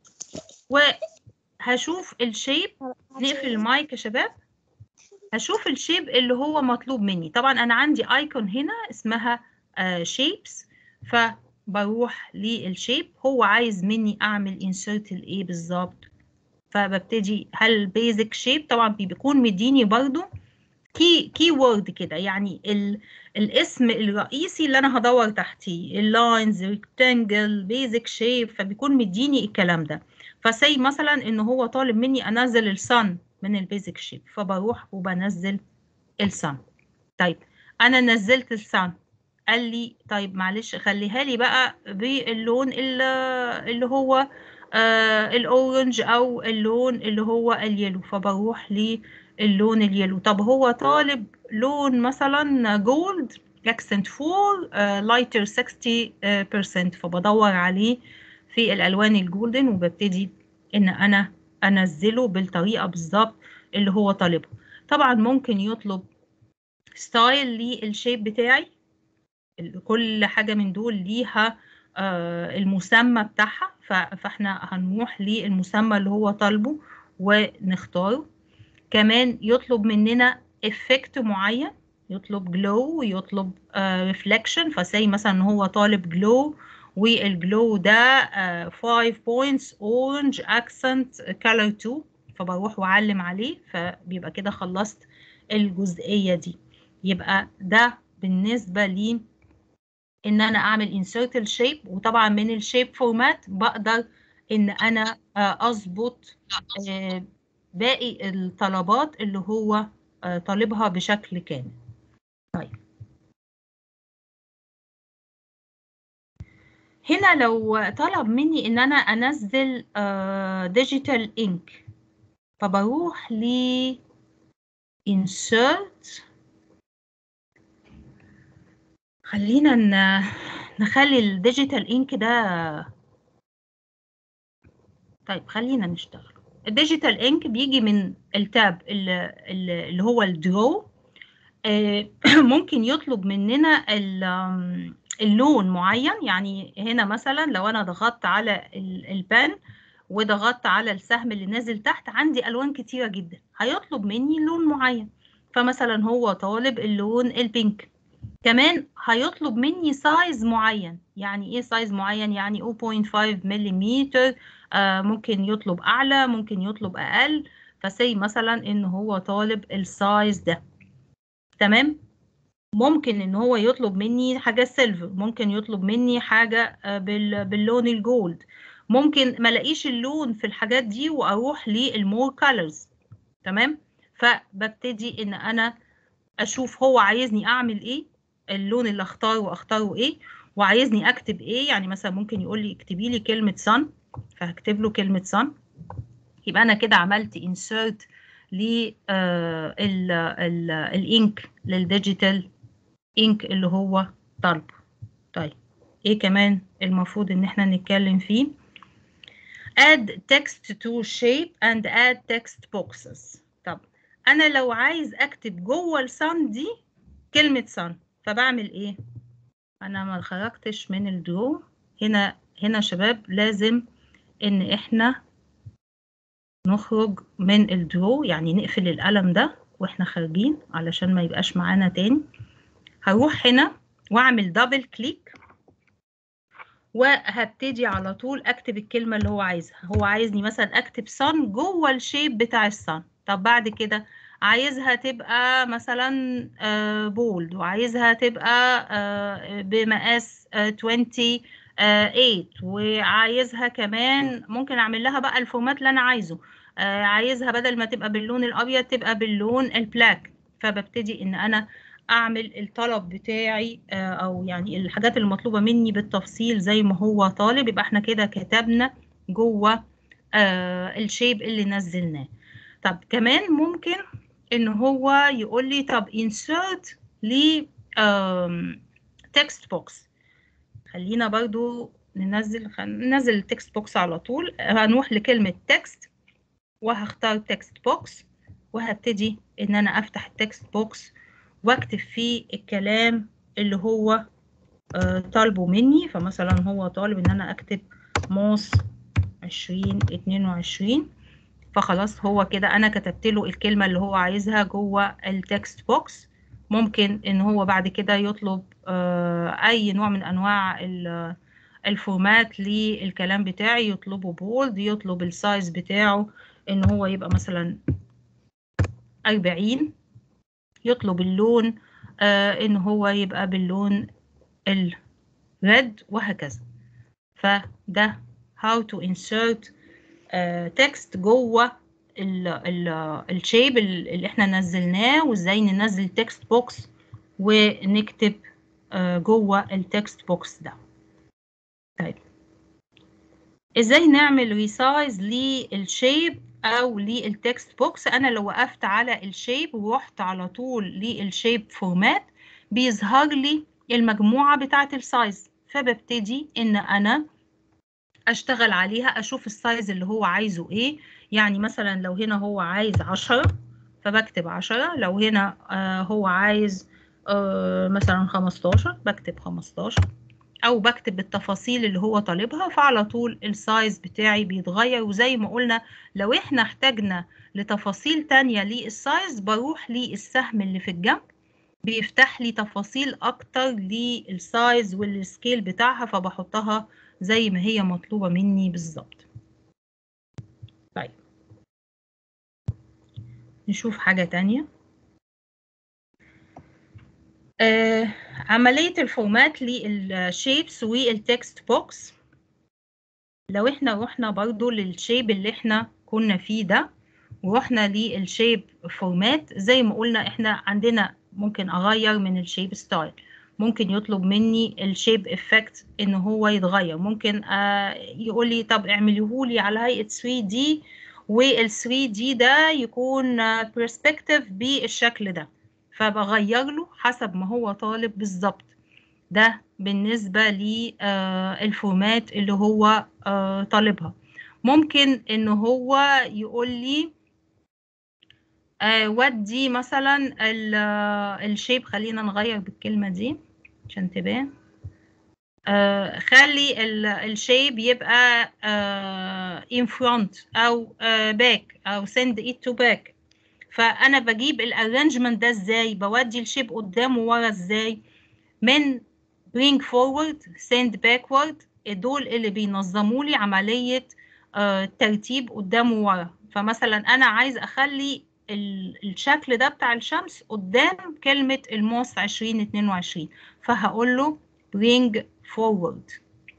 وهشوف الشيب. نقفل المايك يا شباب. هشوف الشيب اللي هو مطلوب مني. طبعا انا عندي ايكون هنا اسمها شيبس، فبروح للشيب. هو عايز مني اعمل انسيرت لايه بالظبط، فببتدي هل بيزك شيب. طبعا بيكون مديني برضو كي كي وورد كده، يعني ال الاسم الرئيسي اللي انا هدور تحتيه، اللاينز، ريكتانجل، بيزك شيب، فبيكون مديني الكلام ده. فسي مثلا ان هو طالب مني انزل الصن من البيزك شيب، فبروح وبنزل الصن. طيب انا نزلت الصن، قال لي طيب معلش خليها لي بقى باللون اللي هو آه الاورنج او اللون اللي هو اليلو، فبروح للون اليلو. طب هو طالب لون مثلا جولد اكسنت أربعة لايتر ستين بالمية، فبدور عليه في الالوان الجولدن وببتدي ان انا انزله بالطريقه بالظبط اللي هو طالبها. طبعا ممكن يطلب ستايل للشيب بتاعي، كل حاجة من دول ليها آه المسمى بتاعها، فاحنا هنروح للمسمى اللي هو طالبه ونختاره. كمان يطلب مننا افكت معين، يطلب جلو ويطلب ريفلكشن. فسي مثلا ان هو طالب جلو، والجلو ده خمسة بوينتس اورنج اكسنت كالر اتنين، فبروح واعلم عليه، فبيبقى كده خلصت الجزئية دي. يبقى ده بالنسبة لي ان انا اعمل insert الشيب. وطبعا من الشيب فورمات بقدر ان انا اظبط باقي الطلبات اللي هو طالبها بشكل كامل. طيب هنا لو طلب مني ان انا انزل ديجيتال انك، فبروح ل insert. خلينا نخلي الديجيتال انك ده. طيب خلينا نشتغل. الديجيتال انك بيجي من التاب اللي, اللي هو الدرو. ممكن يطلب مننا اللون معين. يعني هنا مثلا لو انا ضغطت على البان وضغطت على السهم اللي نازل تحت، عندي الوان كتيره جدا، هيطلب مني لون معين. فمثلا هو طالب اللون البينك. كمان هيطلب مني سايز معين. يعني ايه سايز معين؟ يعني صفر فاصلة خمسة ملم. آه ممكن يطلب اعلى، ممكن يطلب اقل. فسي مثلا ان هو طالب السايز ده. تمام. ممكن ان هو يطلب مني حاجه سيلفر، ممكن يطلب مني حاجه آه بال باللون الجولد. ممكن ما الاقيش اللون في الحاجات دي واروح للمور كالرز. تمام. فببتدي ان انا اشوف هو عايزني اعمل ايه، اللون اللي اختاره واختاره ايه، وعايزني اكتب ايه. يعني مثلا ممكن يقول لي اكتبي لي كلمة sun، فهكتب له كلمة sun. يبقى انا كده عملت insert للإنك للديجيتال إنك اللي هو طالبه. طيب ايه كمان المفروض ان احنا نتكلم فيه؟ add text to shape and add text boxes. طب انا لو عايز اكتب جوه السن دي كلمة sun، فبعمل ايه؟ انا ما خرجتش من الدرو. هنا هنا شباب لازم ان احنا نخرج من الدرو، يعني نقفل القلم ده واحنا خارجين علشان ما يبقاش معانا تاني. هروح هنا واعمل دبل كليك وهبتدي على طول اكتب الكلمة اللي هو عايزها. هو عايزني مثلا اكتب sun جوه الشيب بتاع السن. طب بعد كده عايزها تبقى مثلا بولد، وعايزها تبقى آه بمقاس آه ثمانية وعشرين، وعايزها كمان ممكن اعمل لها بقى الفورمات اللي انا عايزه. آه عايزها بدل ما تبقى باللون الابيض تبقى باللون البلاك. فببتدي ان انا اعمل الطلب بتاعي او يعني الحاجات المطلوبة مني بالتفصيل زي ما هو طالب. يبقى احنا كده كتبنا جوه آه الشيب اللي نزلناه. طب كمان ممكن ان هو يقول لي طب insert ل text box. خلينا برضو ننزل ننزل التكست بوكس على طول. هنروح لكلمة text وهختار text box، وهبتدي ان انا افتح التكست بوكس واكتب فيه الكلام اللي هو آه طالبه مني. فمثلا هو طالب ان انا اكتب موس عشرين اتنين وعشرين، فخلاص هو كده انا كتبت له الكلمة اللي هو عايزها جوه التكست بوكس. ممكن ان هو بعد كده يطلب آه اي نوع من انواع الفورمات للكلام بتاعي، يطلبه بولد، يطلب السايز بتاعه ان هو يبقى مثلا أربعين، يطلب اللون آه ان هو يبقى باللون الريد، وهكذا. فده how to insert آه text جوه ال ال الشيب اللي احنا نزلناه، وازاي ننزل تكست بوكس ونكتب آه جوه التكست بوكس ده. طيب ازاي نعمل ريسايز للشيب او للتكست بوكس؟ انا لو وقفت على الشيب ورحت على طول للشيب فورمات بيظهر لي المجموعة بتاعة السايز، فببتدي ان انا اشتغل عليها اشوف السايز اللي هو عايزه ايه. يعني مثلا لو هنا هو عايز عشرة فبكتب عشرة، لو هنا آه هو عايز آه مثلا خمستاشر بكتب خمستاشر، او بكتب بالتفاصيل اللي هو طالبها. فعلى طول السايز بتاعي بيتغير. وزي ما قلنا لو احنا احتاجنا لتفاصيل تانية للسايز بروح للسهم اللي في الجنب بيفتح لي تفاصيل اكتر للسايز والسكيل بتاعها، فبحطها زي ما هي مطلوبة مني بالظبط. طيب نشوف حاجة تانية. آه عملية الفورمات للشيبس والتكست بوكس. لو احنا رحنا برضو للشيب اللي احنا كنا فيه ده ورحنا للشيب فورمات، زي ما قلنا احنا عندنا ممكن اغير من الشيب ستايل، ممكن يطلب مني الشيب افكت ان هو يتغير، ممكن آه يقول لي طب اعمليه لي على هيئة ثري دي وال ثري دي ده يكون برسبكتيف بالشكل ده، فبغير له حسب ما هو طالب بالظبط. ده بالنسبة للفورمات اللي هو طالبها. ممكن ان هو يقول لي ودي مثلا الشيب، خلينا نغير بالكلمة دي عشان تبان. خلي الشيب يبقى in front او back او send it to back. فانا بجيب الارانجمنت ده ازاي؟ بودي الشيب قدام وورا ازاي؟ من bring forward send backward، دول اللي بينظموا لي عملية آه ترتيب قدام وورا. فمثلا أنا عايز أخلي الشكل ده بتاع الشمس قدام كلمة الموس عشرين اتنين وعشرين، فهقول له bring forward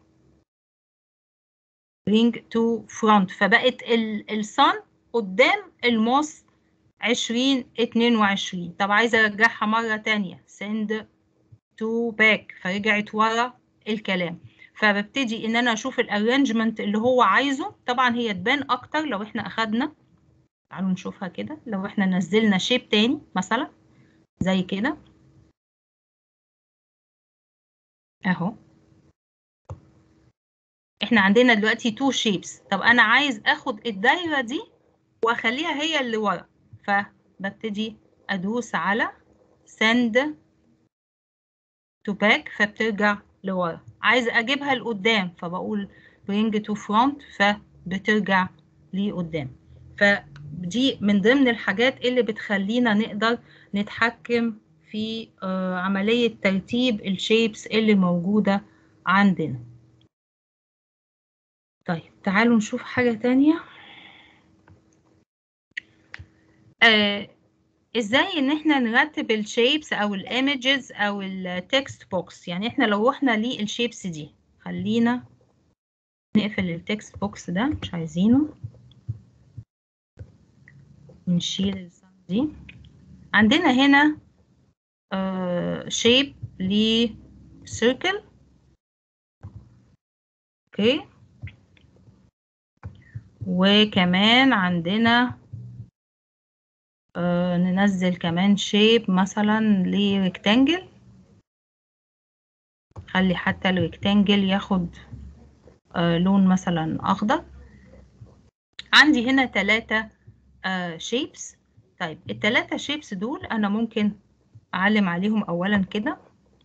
bring to front، فبقت الصن قدام الموس عشرين اتنين وعشرين. طب عايزة أرجعها مرة تانية send to back، فرجعت ورا الكلام. فببتدي ان انا اشوف الارانجمنت اللي هو عايزه. طبعا هي تبان اكتر لو احنا اخدنا، تعالوا نشوفها كده، لو احنا نزلنا شيب تاني مثلا زي كده اهو. احنا عندنا دلوقتي تو شيبس. طب انا عايز اخد الدايره دي واخليها هي اللي ورا، فببتدي ادوس على send to back فبترجع لورا. عايز اجيبها لقدام فبقول bring to front فبترجع لقدام. فدي من ضمن الحاجات اللي بتخلينا نقدر نتحكم في عملية ترتيب الشيبس اللي موجودة عندنا. طيب تعالوا نشوف حاجة تانية. آه ازاي ان احنا نرتب الشيبس او الايمجز او التكست بوكس. يعني احنا لو رحنا للشيبس دي، خلينا نقفل التكست بوكس ده مش عايزينه، ونشيل السم دي. عندنا هنا آه شيب لسيركل، اوكي، وكمان عندنا آه ننزل كمان شيب مثلا لريكتانجل، خلي حتى الريكتانجل ياخد آه لون مثلا اخضر. عندي هنا ثلاثة شيبس. طيب الثلاثة شيبس دول انا ممكن اعلم عليهم اولا كده،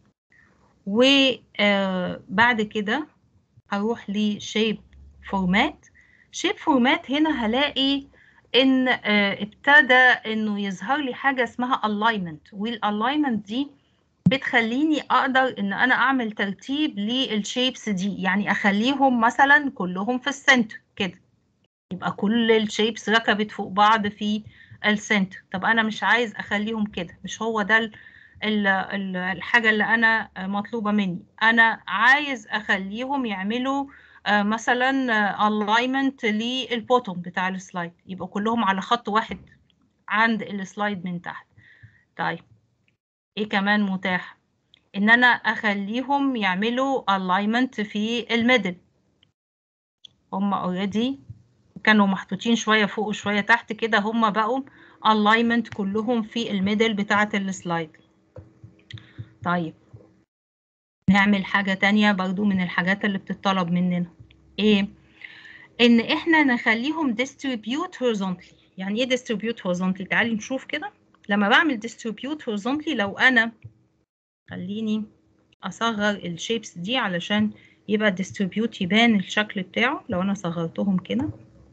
وبعد كده هروح لشيب فورمات. شيب فورمات هنا هلاقي ان ابتدى انه يظهر لي حاجة اسمها alignment، والالاينمنت دي بتخليني اقدر ان انا اعمل ترتيب للشيبس دي. يعني اخليهم مثلا كلهم في السنتر كده، يبقى كل الشيبس ركبت فوق بعض في السنتر. طب انا مش عايز اخليهم كده، مش هو ده ال ال ال الحاجة اللي انا مطلوبة مني. انا عايز اخليهم يعملوا مثلا alignment للبوتوم بتاع السلايد، يبقى كلهم على خط واحد عند السلايد من تحت. طيب ايه كمان متاح؟ ان انا اخليهم يعملوا alignment في الميدل، هم اوريدي كانوا محطوطين شوية فوق وشوية تحت كده، هم بقوا alignment كلهم في الميدل بتاعة السلايد. طيب نعمل حاجة تانية برضو من الحاجات اللي بتطلب مننا، ايه؟ ان احنا نخليهم distribute horizontally. يعني ايه distribute horizontally؟ تعالي نشوف كده. لما بعمل distribute horizontally، لو انا، خليني اصغر الشيبس دي علشان يبقى distribute يبان الشكل بتاعه. لو انا صغرتهم كده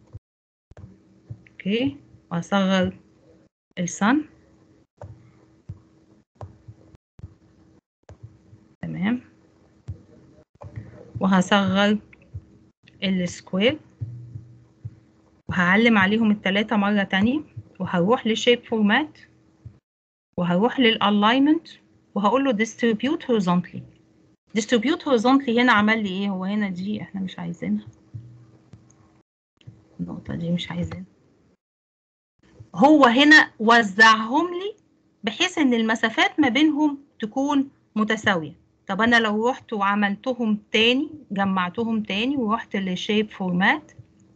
اوكي، واصغر السن تمام، وهصغر السكوير، وهعلم عليهم التلاتة مرة تانية، وهروح لشيب فورمات، وهروح للالاينمنت، وهقول له distribute horizontally. distribute horizontally هنا عمل لي ايه؟ هو هنا دي احنا مش عايزينها، النقطة دي مش عايزينها. هو هنا وزعهم لي بحيث ان المسافات ما بينهم تكون متساوية. طب انا لو رحت وعملتهم تاني، جمعتهم تاني ورحت لشيب فورمات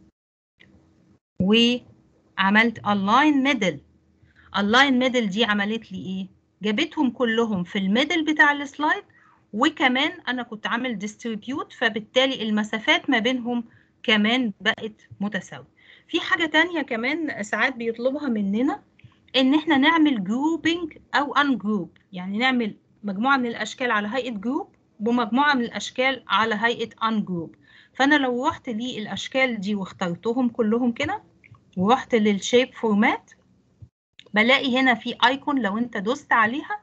وعملت align middle، align middle دي عملت لي ايه؟ جابتهم كلهم في الميدل بتاع السلايد، وكمان انا كنت عامل distribute، فبالتالي المسافات ما بينهم كمان بقت متساوية. في حاجة تانية كمان ساعات بيطلبها مننا، ان احنا نعمل جروبنج او ان جروب، يعني نعمل مجموعة من الاشكال على هيئة جروب ومجموعة من الاشكال على هيئة ان جروب. فانا لو رحت للاشكال دي واخترتهم كلهم كده ورحت للشيب فورمات بلاقي هنا في ايكون، لو انت دوست عليها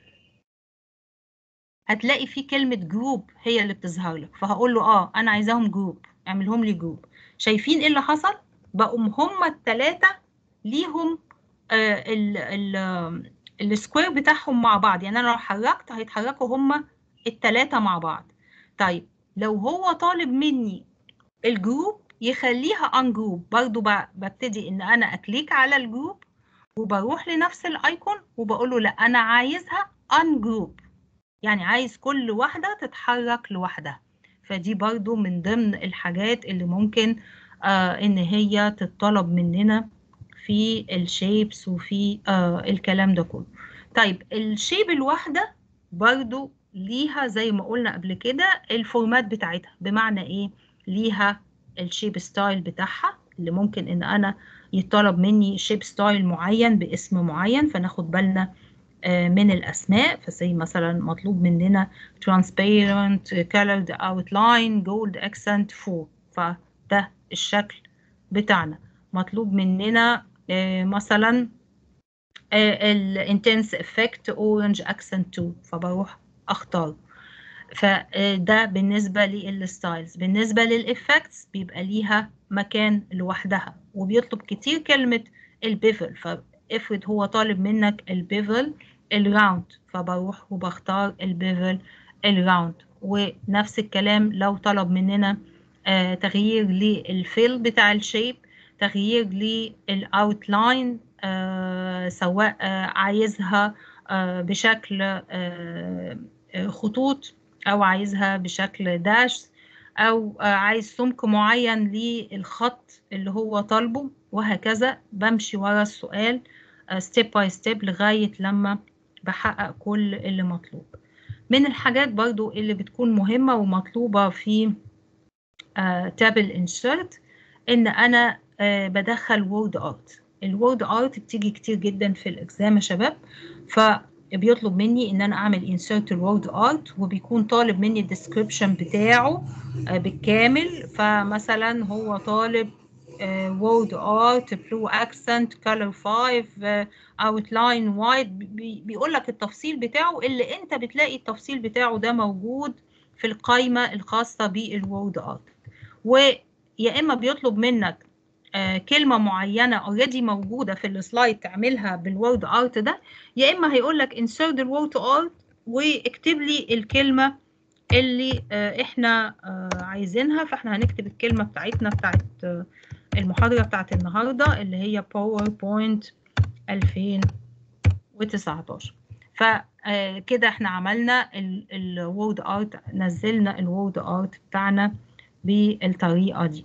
هتلاقي في كلمة جروب هي اللي بتظهر لك، فهقول له اه انا عايزاهم جروب، اعملهم لي جروب. شايفين ايه اللي حصل؟ بقوا هما التلاتة ليهم آه ال ال السكوير بتاعهم مع بعض، يعني انا لو حركت هيتحركوا هما التلاتة مع بعض. طيب لو هو طالب مني الجروب يخليها ان جروب، برضو ببتدي ان انا اكليك على الجروب وبروح لنفس الايكون وبقول له لا انا عايزها ان جروب، يعني عايز كل واحدة تتحرك لوحدها. فدي برضو من ضمن الحاجات اللي ممكن آه ان هي تتطلب مننا في الشيبس وفي آه الكلام ده كله. طيب الشيب الواحدة برضو ليها زي ما قلنا قبل كده الفورمات بتاعتها، بمعنى ايه؟ ليها الشيب ستايل بتاعها اللي ممكن ان انا يطلب مني شيب ستايل معين باسم معين، فناخد بالنا من الأسماء. فزي مثلا مطلوب مننا transparent colored outline gold accent four، فده الشكل بتاعنا. مطلوب مننا مثلا ال intense effect orange accent two، فبروح أختار. فده بالنسبة للستايلز. بالنسبة للإفكتس بيبقى ليها مكان لوحدها، وبيطلب كتير كلمة البيفل، فافرض هو طالب منك البيفل الراوند فبروح وبختار البيفل الراوند. ونفس الكلام لو طلب مننا آه تغيير للفيل بتاع الشيب، تغيير للأوتلاين آه سواء آه عايزها آه بشكل آه خطوط أو عايزها بشكل داش، أو عايز سمك معين للخط اللي هو طالبه، وهكذا بمشي ورا السؤال ستيب باي ستيب لغاية لما بحقق كل اللي مطلوب. من الحاجات برضو اللي بتكون مهمة ومطلوبة في تاب الانسيرت إن أنا بدخل وورد ارت. الوورد ارت بتيجي كتير جدا في الإكزام يا شباب، ف بيطلب مني ان انا اعمل insert الوورد ارت، وبيكون طالب مني الديسكريبشن بتاعه بالكامل. فمثلا هو طالب وورد ارت بلو اكسنت كولر خمسة اوتلاين وايت، بيقول لك التفصيل بتاعه اللي انت بتلاقي التفصيل بتاعه ده موجود في القائمة الخاصة بالوورد ارت. ويا اما بيطلب منك آه كلمة معينة اوريدي موجودة في السلايد تعملها بالوورد ارت ده، يا اما هيقول لك insert الوورد ارت واكتب لي الكلمة اللي آه احنا آه عايزينها. فاحنا هنكتب الكلمة بتاعتنا بتاعت آه المحاضرة بتاعت النهاردة اللي هي باوربوينت ألفين وتسعتاشر. فكده احنا عملنا الوورد ارت، نزلنا الوورد ارت بتاعنا بالطريقة دي.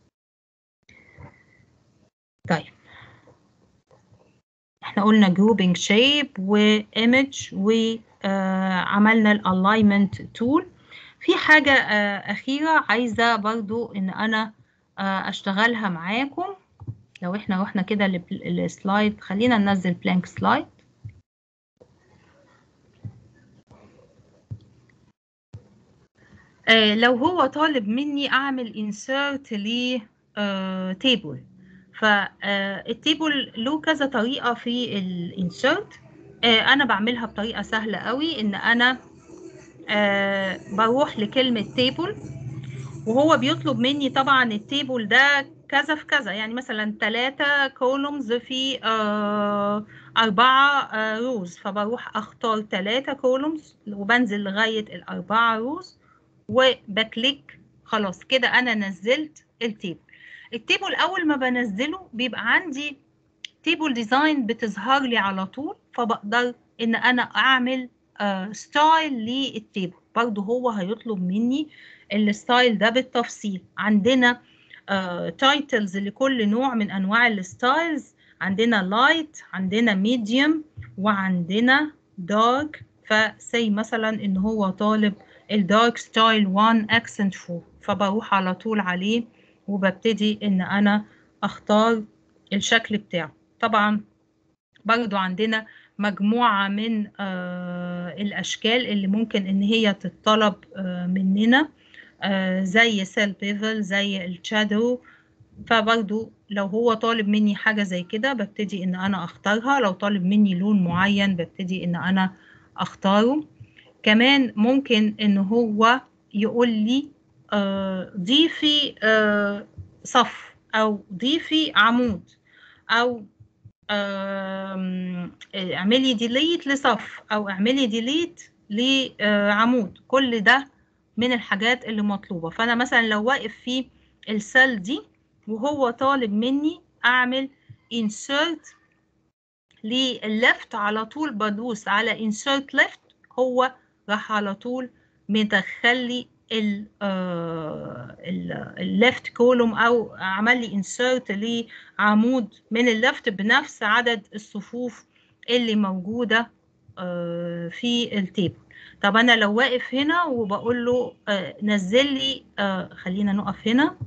طيب احنا قلنا grouping shape و image وعملنا ال alignment tool. في حاجة آه أخيرة عايزة برضو إن أنا آه أشتغلها معاكم. لو احنا رحنا كده للسلايد، خلينا ننزل بلانك سلايد. آه لو هو طالب مني أعمل insert ل آه table، فالتيبل له كذا طريقة في الانسيرت. انا بعملها بطريقة سهلة قوي، ان انا أه بروح لكلمة تيبل، وهو بيطلب مني طبعا التيبل ده كذا في كذا، يعني مثلا ثلاثة كولومز في أه أربعة أه روز، فبروح أختار ثلاثة كولومز وبنزل لغاية الأربعة روز وبكليك. خلاص كده أنا نزلت التيبل. التيبل أول ما بنزله بيبقى عندي تيبل ديزاين بتظهر لي على طول، فبقدر ان انا اعمل آه ستايل للتيبل. برضو هو هيطلب مني الستايل ده بالتفصيل. عندنا تايتلز آه لكل نوع من انواع الستايلز، عندنا لايت، عندنا ميديوم، وعندنا دارك. فسي مثلا ان هو طالب الدارك ستايل واحد اكسنت فور، فبروح على طول عليه وببتدي ان انا اختار الشكل بتاعه. طبعا برضو عندنا مجموعة من آه الأشكال اللي ممكن إن هي تتطلب آه مننا، آه زي سيل بيفل، زي الشادو، فبرضو لو هو طالب مني حاجة زي كده ببتدي ان انا اختارها، لو طالب مني لون معين ببتدي ان انا اختاره. كمان ممكن ان هو يقول لي آه ضيفي آه صف، او ضيفي عمود، او آم، اعملي ديليت لصف، او اعملي ديليت لعمود. كل ده من الحاجات اللي مطلوبة. فانا مثلا لو واقف في السيل دي وهو طالب مني اعمل insert للليفت، على طول بدوس على insert left، هو راح على طول مدخل لي الليفت كولوم، او عمل لي insert لعمود من الليفت بنفس عدد الصفوف اللي موجودة آه، في التيبل. طب انا لو واقف هنا وبقول له آه، نزل لي آه، خلينا نقف هنا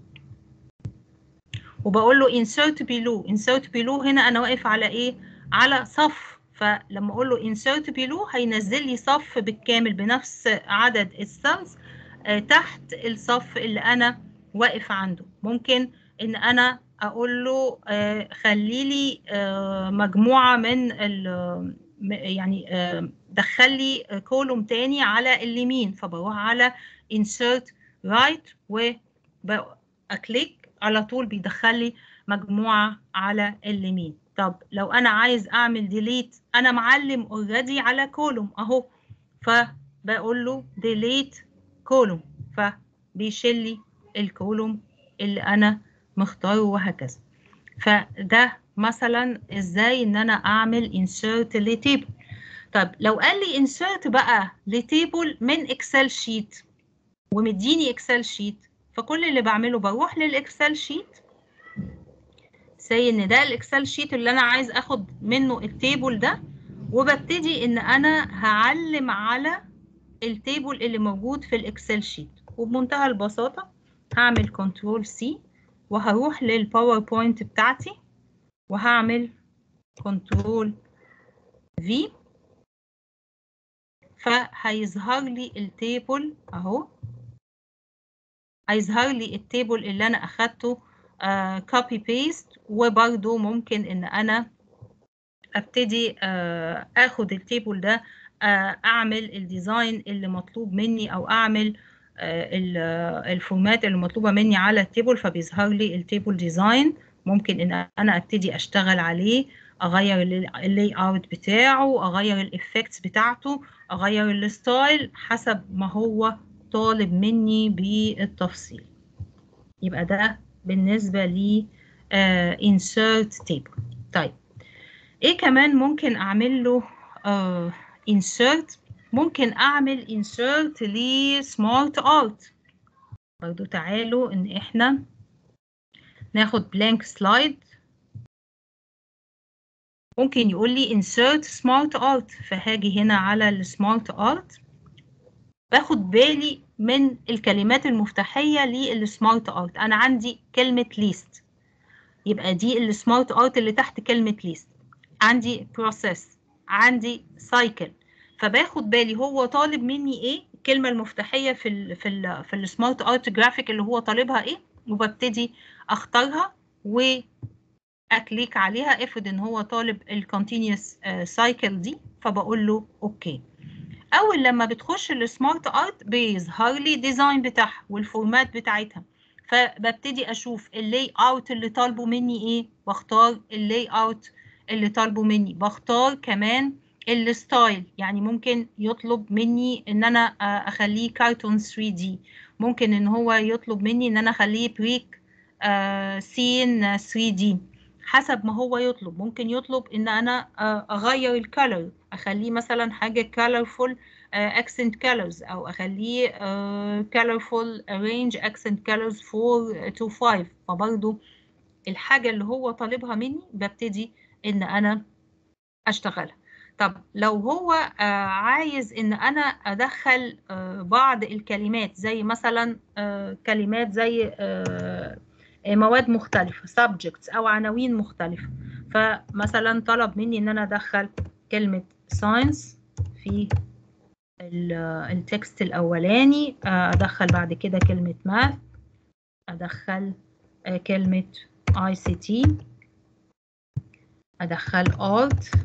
وبقول له insert below. insert below هنا انا واقف على ايه؟ على صف. فلما اقول له insert below هينزل لي صف بالكامل بنفس عدد السيلز تحت الصف اللي انا واقف عنده. ممكن ان انا اقول له آه خلي لي آه مجموعة من ال يعني آه دخل لي كولوم تاني على اليمين، فبروح على insert right وبأكليك على طول بيدخل لي مجموعة على اليمين. طب لو انا عايز اعمل ديليت، انا معلم اوريدي على كولوم اهو، فبقول له ديليت كولوم، فبيشيل لي الكولوم اللي انا مختاره وهكذا. فده مثلا ازاي ان انا اعمل insert لتيبل. طب لو قال لي insert بقى لتيبل من اكسل شيت ومديني اكسل شيت، فكل اللي بعمله بروح للاكسل شيت، سي ان ده الاكسل شيت اللي انا عايز اخد منه التيبل ده، وببتدي ان انا هعلم على التيبل اللي موجود في الاكسل شيت. وبمنتهى البساطة هعمل كنترول سي وهروح للباوربوينت بتاعتي وهعمل كنترول في، فهيظهر لي التيبل اهو، هيظهر لي التيبل اللي انا اخدته كوبي بيست. وبرده ممكن ان انا ابتدي آه اخد التيبل ده آه اعمل الديزاين اللي مطلوب مني، او اعمل آه الفورمات اللي مطلوبة مني على التيبل، فبيظهر لي التيبل ديزاين. ممكن ان انا ابتدي اشتغل عليه، اغير اللاي اوت بتاعه، اغير الافكتس بتاعته، اغير الستايل حسب ما هو طالب مني بالتفصيل. يبقى ده بالنسبة لي uh, insert table. طيب ايه كمان ممكن اعمل له uh, insert؟ ممكن اعمل insert ل smart art. برضو تعالوا ان احنا ناخد blank slide. ممكن يقول لي insert smart art، فهاجي هنا على السمارت art، باخد بالي من الكلمات المفتاحية للسمارت ارت. انا عندي كلمة ليست، يبقى دي السمارت ارت اللي تحت كلمة ليست. عندي بروسيس، عندي سايكل، فباخد بالي هو طالب مني ايه، الكلمة المفتاحية في ال في ال في السمارت ارت جرافيك اللي هو طالبها ايه، وببتدي اختارها واكليك عليها. افرض ان هو طالب الكونتينيوس سايكل دي، فبقول له اوكي. اول لما بتخش السمارت ارت بيظهر لي ديزاين بتاعها والفورمات بتاعتها، فببتدي اشوف اللاي اوت اللي طالبه مني ايه، بختار اللاي اوت اللي طالبه مني. بختار كمان الستايل، يعني ممكن يطلب مني ان انا اخليه كارتون ثري دي، ممكن ان هو يطلب مني ان انا اخليه بريك سين ثري دي، حسب ما هو يطلب. ممكن يطلب ان انا اغير الكالر، اخليه مثلا حاجه colorful accent colors، او اخليه colorful range accent colors four to five. فبرضو الحاجه اللي هو طالبها مني ببتدي ان انا اشتغلها. طب لو هو عايز ان انا ادخل بعض الكلمات، زي مثلا كلمات زي مواد مختلفة subjects أو عناوين مختلفة، فمثلا طلب مني إن أنا أدخل كلمة science في التكست الأولاني، أدخل بعد كده كلمة math، أدخل كلمة آي سي تي، أدخل Art،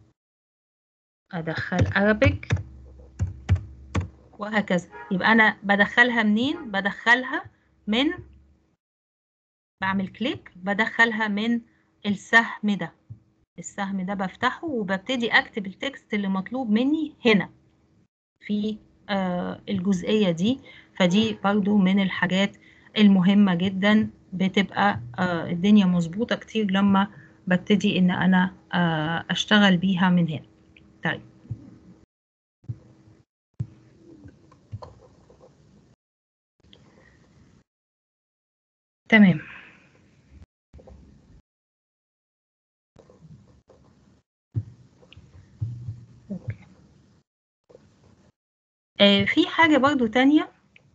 أدخل Arabic، وهكذا. يبقى أنا بدخلها منين؟ بدخلها من، بعمل كليك بدخلها من السهم ده. السهم ده بفتحه وببتدي أكتب التكست اللي مطلوب مني هنا في آه الجزئية دي. فدي برضو من الحاجات المهمة جدا، بتبقى آه الدنيا مظبوطة كتير لما ببتدي إن أنا آه أشتغل بيها من هنا. طيب تمام. أوكي. آه في حاجة برضو تانية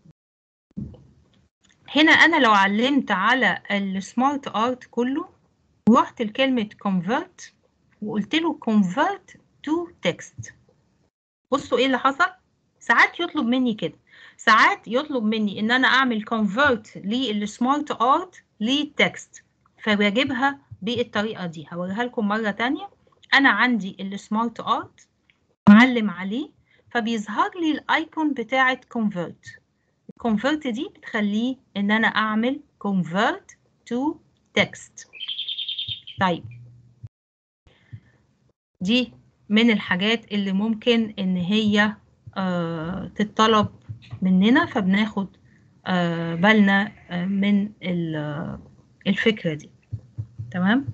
هنا. أنا لو علمت على السمارت آرت كله ورحت لكلمة convert وقلت له convert to text، بصوا ايه اللي حصل. ساعات يطلب مني كده، ساعات يطلب مني ان انا اعمل convert للسمارت ارت لتكست، فبجيبها بالطريقه دي. هوريها لكم مره تانية. انا عندي السمارت ارت معلم عليه، فبيظهر لي الايكون بتاعه convert. convert دي بتخليه ان انا اعمل convert to text. طيب دي من الحاجات اللي ممكن ان هي آه تتطلب مننا، فبناخد آه بالنا آه من الفكرة دي. تمام.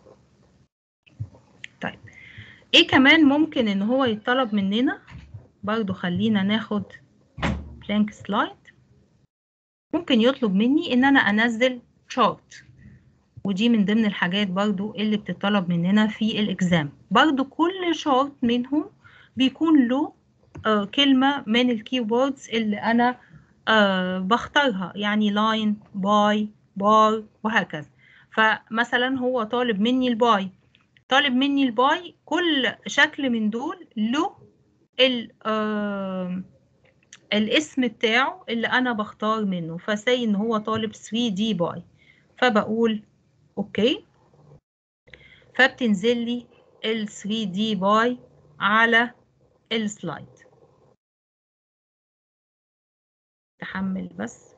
طيب ايه كمان ممكن ان هو يتطلب مننا؟ برضو خلينا ناخد بلانك سلايد. ممكن يطلب مني ان انا انزل شارت، ودي من ضمن الحاجات برضو اللي بتطلب مننا في الاكزام. برضو كل شارت منهم بيكون له آه كلمة من الكيوردز اللي أنا آه بختارها، يعني لاين، باي، بار، وهكذا. فمثلا هو طالب مني الباي، طالب مني الباي، كل شكل من دول له ال آه الاسم بتاعه اللي أنا بختار منه. فسي إن هو طالب ثري دي باي، فبقول أوكي، فبتنزل لي ال ثري دي باي على السلايد. تحمل بس.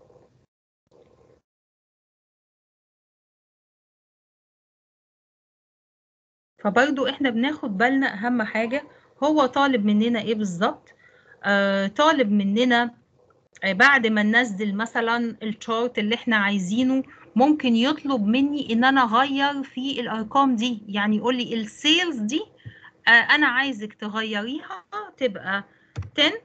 فبرضو احنا بناخد بالنا اهم حاجة هو طالب مننا ايه بالظبط. آه طالب مننا آه بعد ما ننزل مثلا الشارت اللي احنا عايزينه، ممكن يطلب مني ان انا اغير في الارقام دي. يعني يقول لي السيلز دي آه انا عايزك تغيريها تبقى عشرة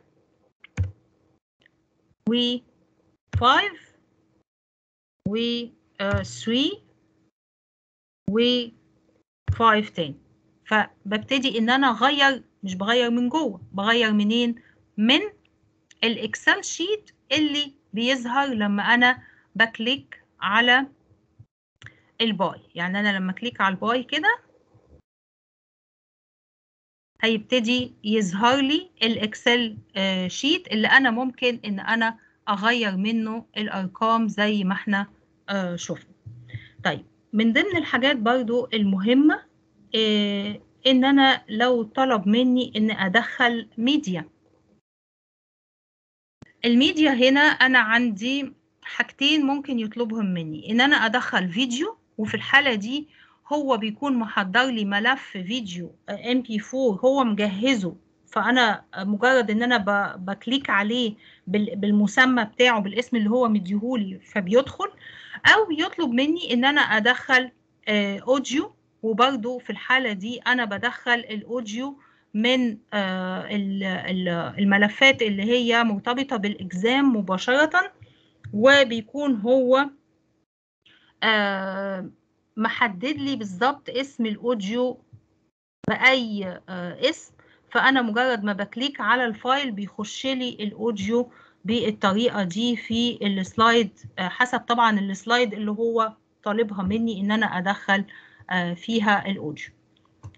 و خمسة و ثري و خمسة تاني. فببتدي ان انا اغير، مش بغير من جوه، بغير منين؟ من الاكسل شيت اللي بيظهر لما انا بكليك على الباي. يعني انا لما كليك على الباي كده هيبتدي يظهر لي الاكسل شيت اللي انا ممكن ان انا اغير منه الارقام زي ما احنا شفنا. طيب من ضمن الحاجات برضو المهمة ان انا لو طلب مني ان ادخل ميديا. الميديا هنا انا عندي حاجتين ممكن يطلبهم مني، ان انا ادخل فيديو، وفي الحالة دي هو بيكون محضر لي ملف فيديو ام بي فور هو مجهزه، فانا مجرد ان انا بكليك عليه بالمسمى بتاعه بالاسم اللي هو مديهولي فبيدخل. او يطلب مني ان انا ادخل اوديو، وبرضو في الحالة دي انا بدخل الاوديو من الملفات اللي هي مرتبطة بالإكزام مباشرة، وبيكون هو محدد لي بالظبط اسم الأوديو بأي اسم. فأنا مجرد ما بكليك على الفايل بيخش لي الأوديو بالطريقة دي في السلايد، حسب طبعا السلايد اللي هو طالبها مني إن أنا أدخل فيها الأوديو.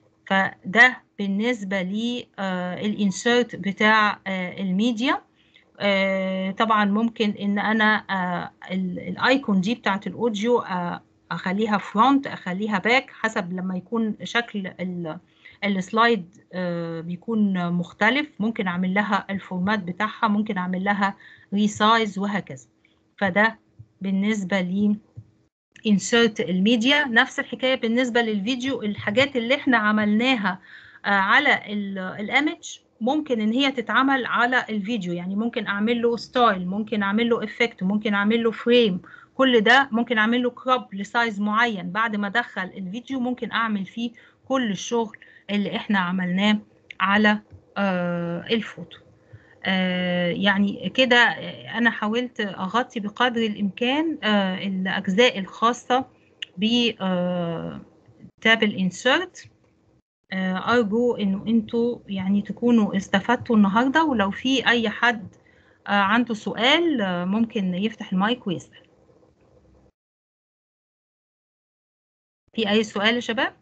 فده بالنسبة للإنسيرت بتاع الميديا. آه، طبعا ممكن ان انا آه، ال- الايكون دي بتاعت الاوديو آه، اخليها فرونت، اخليها باك، حسب لما يكون شكل ال- السلايد آه، بيكون مختلف. ممكن اعمل لها الفورمات بتاعها، ممكن اعمل لها ريسايز وهكذا. فده بالنسبة لي insert الميديا. نفس الحكاية بالنسبة للفيديو، الحاجات اللي احنا عملناها آه، على الايمج ممكن ان هي تتعمل على الفيديو. يعني ممكن اعمل له ستايل، ممكن اعمل له افكت، ممكن اعمل له فريم، كل ده ممكن اعمل له كروب لسايز معين. بعد ما ادخل الفيديو ممكن اعمل فيه كل الشغل اللي احنا عملناه على آه، الفوتو. آه، يعني كده آه، أنا حاولت أغطي بقدر الإمكان آه، الأجزاء الخاصة بتاب الإنسيرت. أرجو إنه أنتوا يعني تكونوا استفدتوا النهاردة، ولو في أي حد آه، عنده سؤال آه، ممكن يفتح المايك ويسأل. في أي سؤال يا شباب؟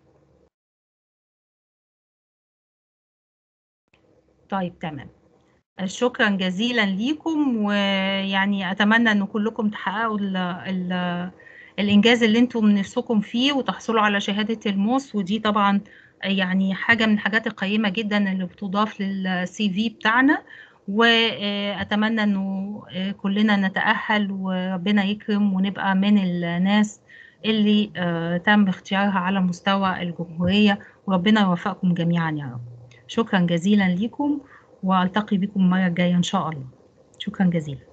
طيب تمام. شكرا جزيلا ليكم، ويعني أتمنى أن كلكم تحققوا ال ال الإنجاز اللي انتم نفسكم فيه وتحصلوا على شهادة الموس. ودي طبعا يعني حاجة من الحاجات القيمة جدا اللي بتضاف للسي في بتاعنا. وأتمنى أنه كلنا نتأهل وربنا يكرم ونبقى من الناس اللي تم اختيارها على مستوى الجمهورية، وربنا يوفقكم جميعا يا رب. شكرا جزيلا لكم، والتقي بكم المره الجايه ان شاء الله. شكرا جزيلا.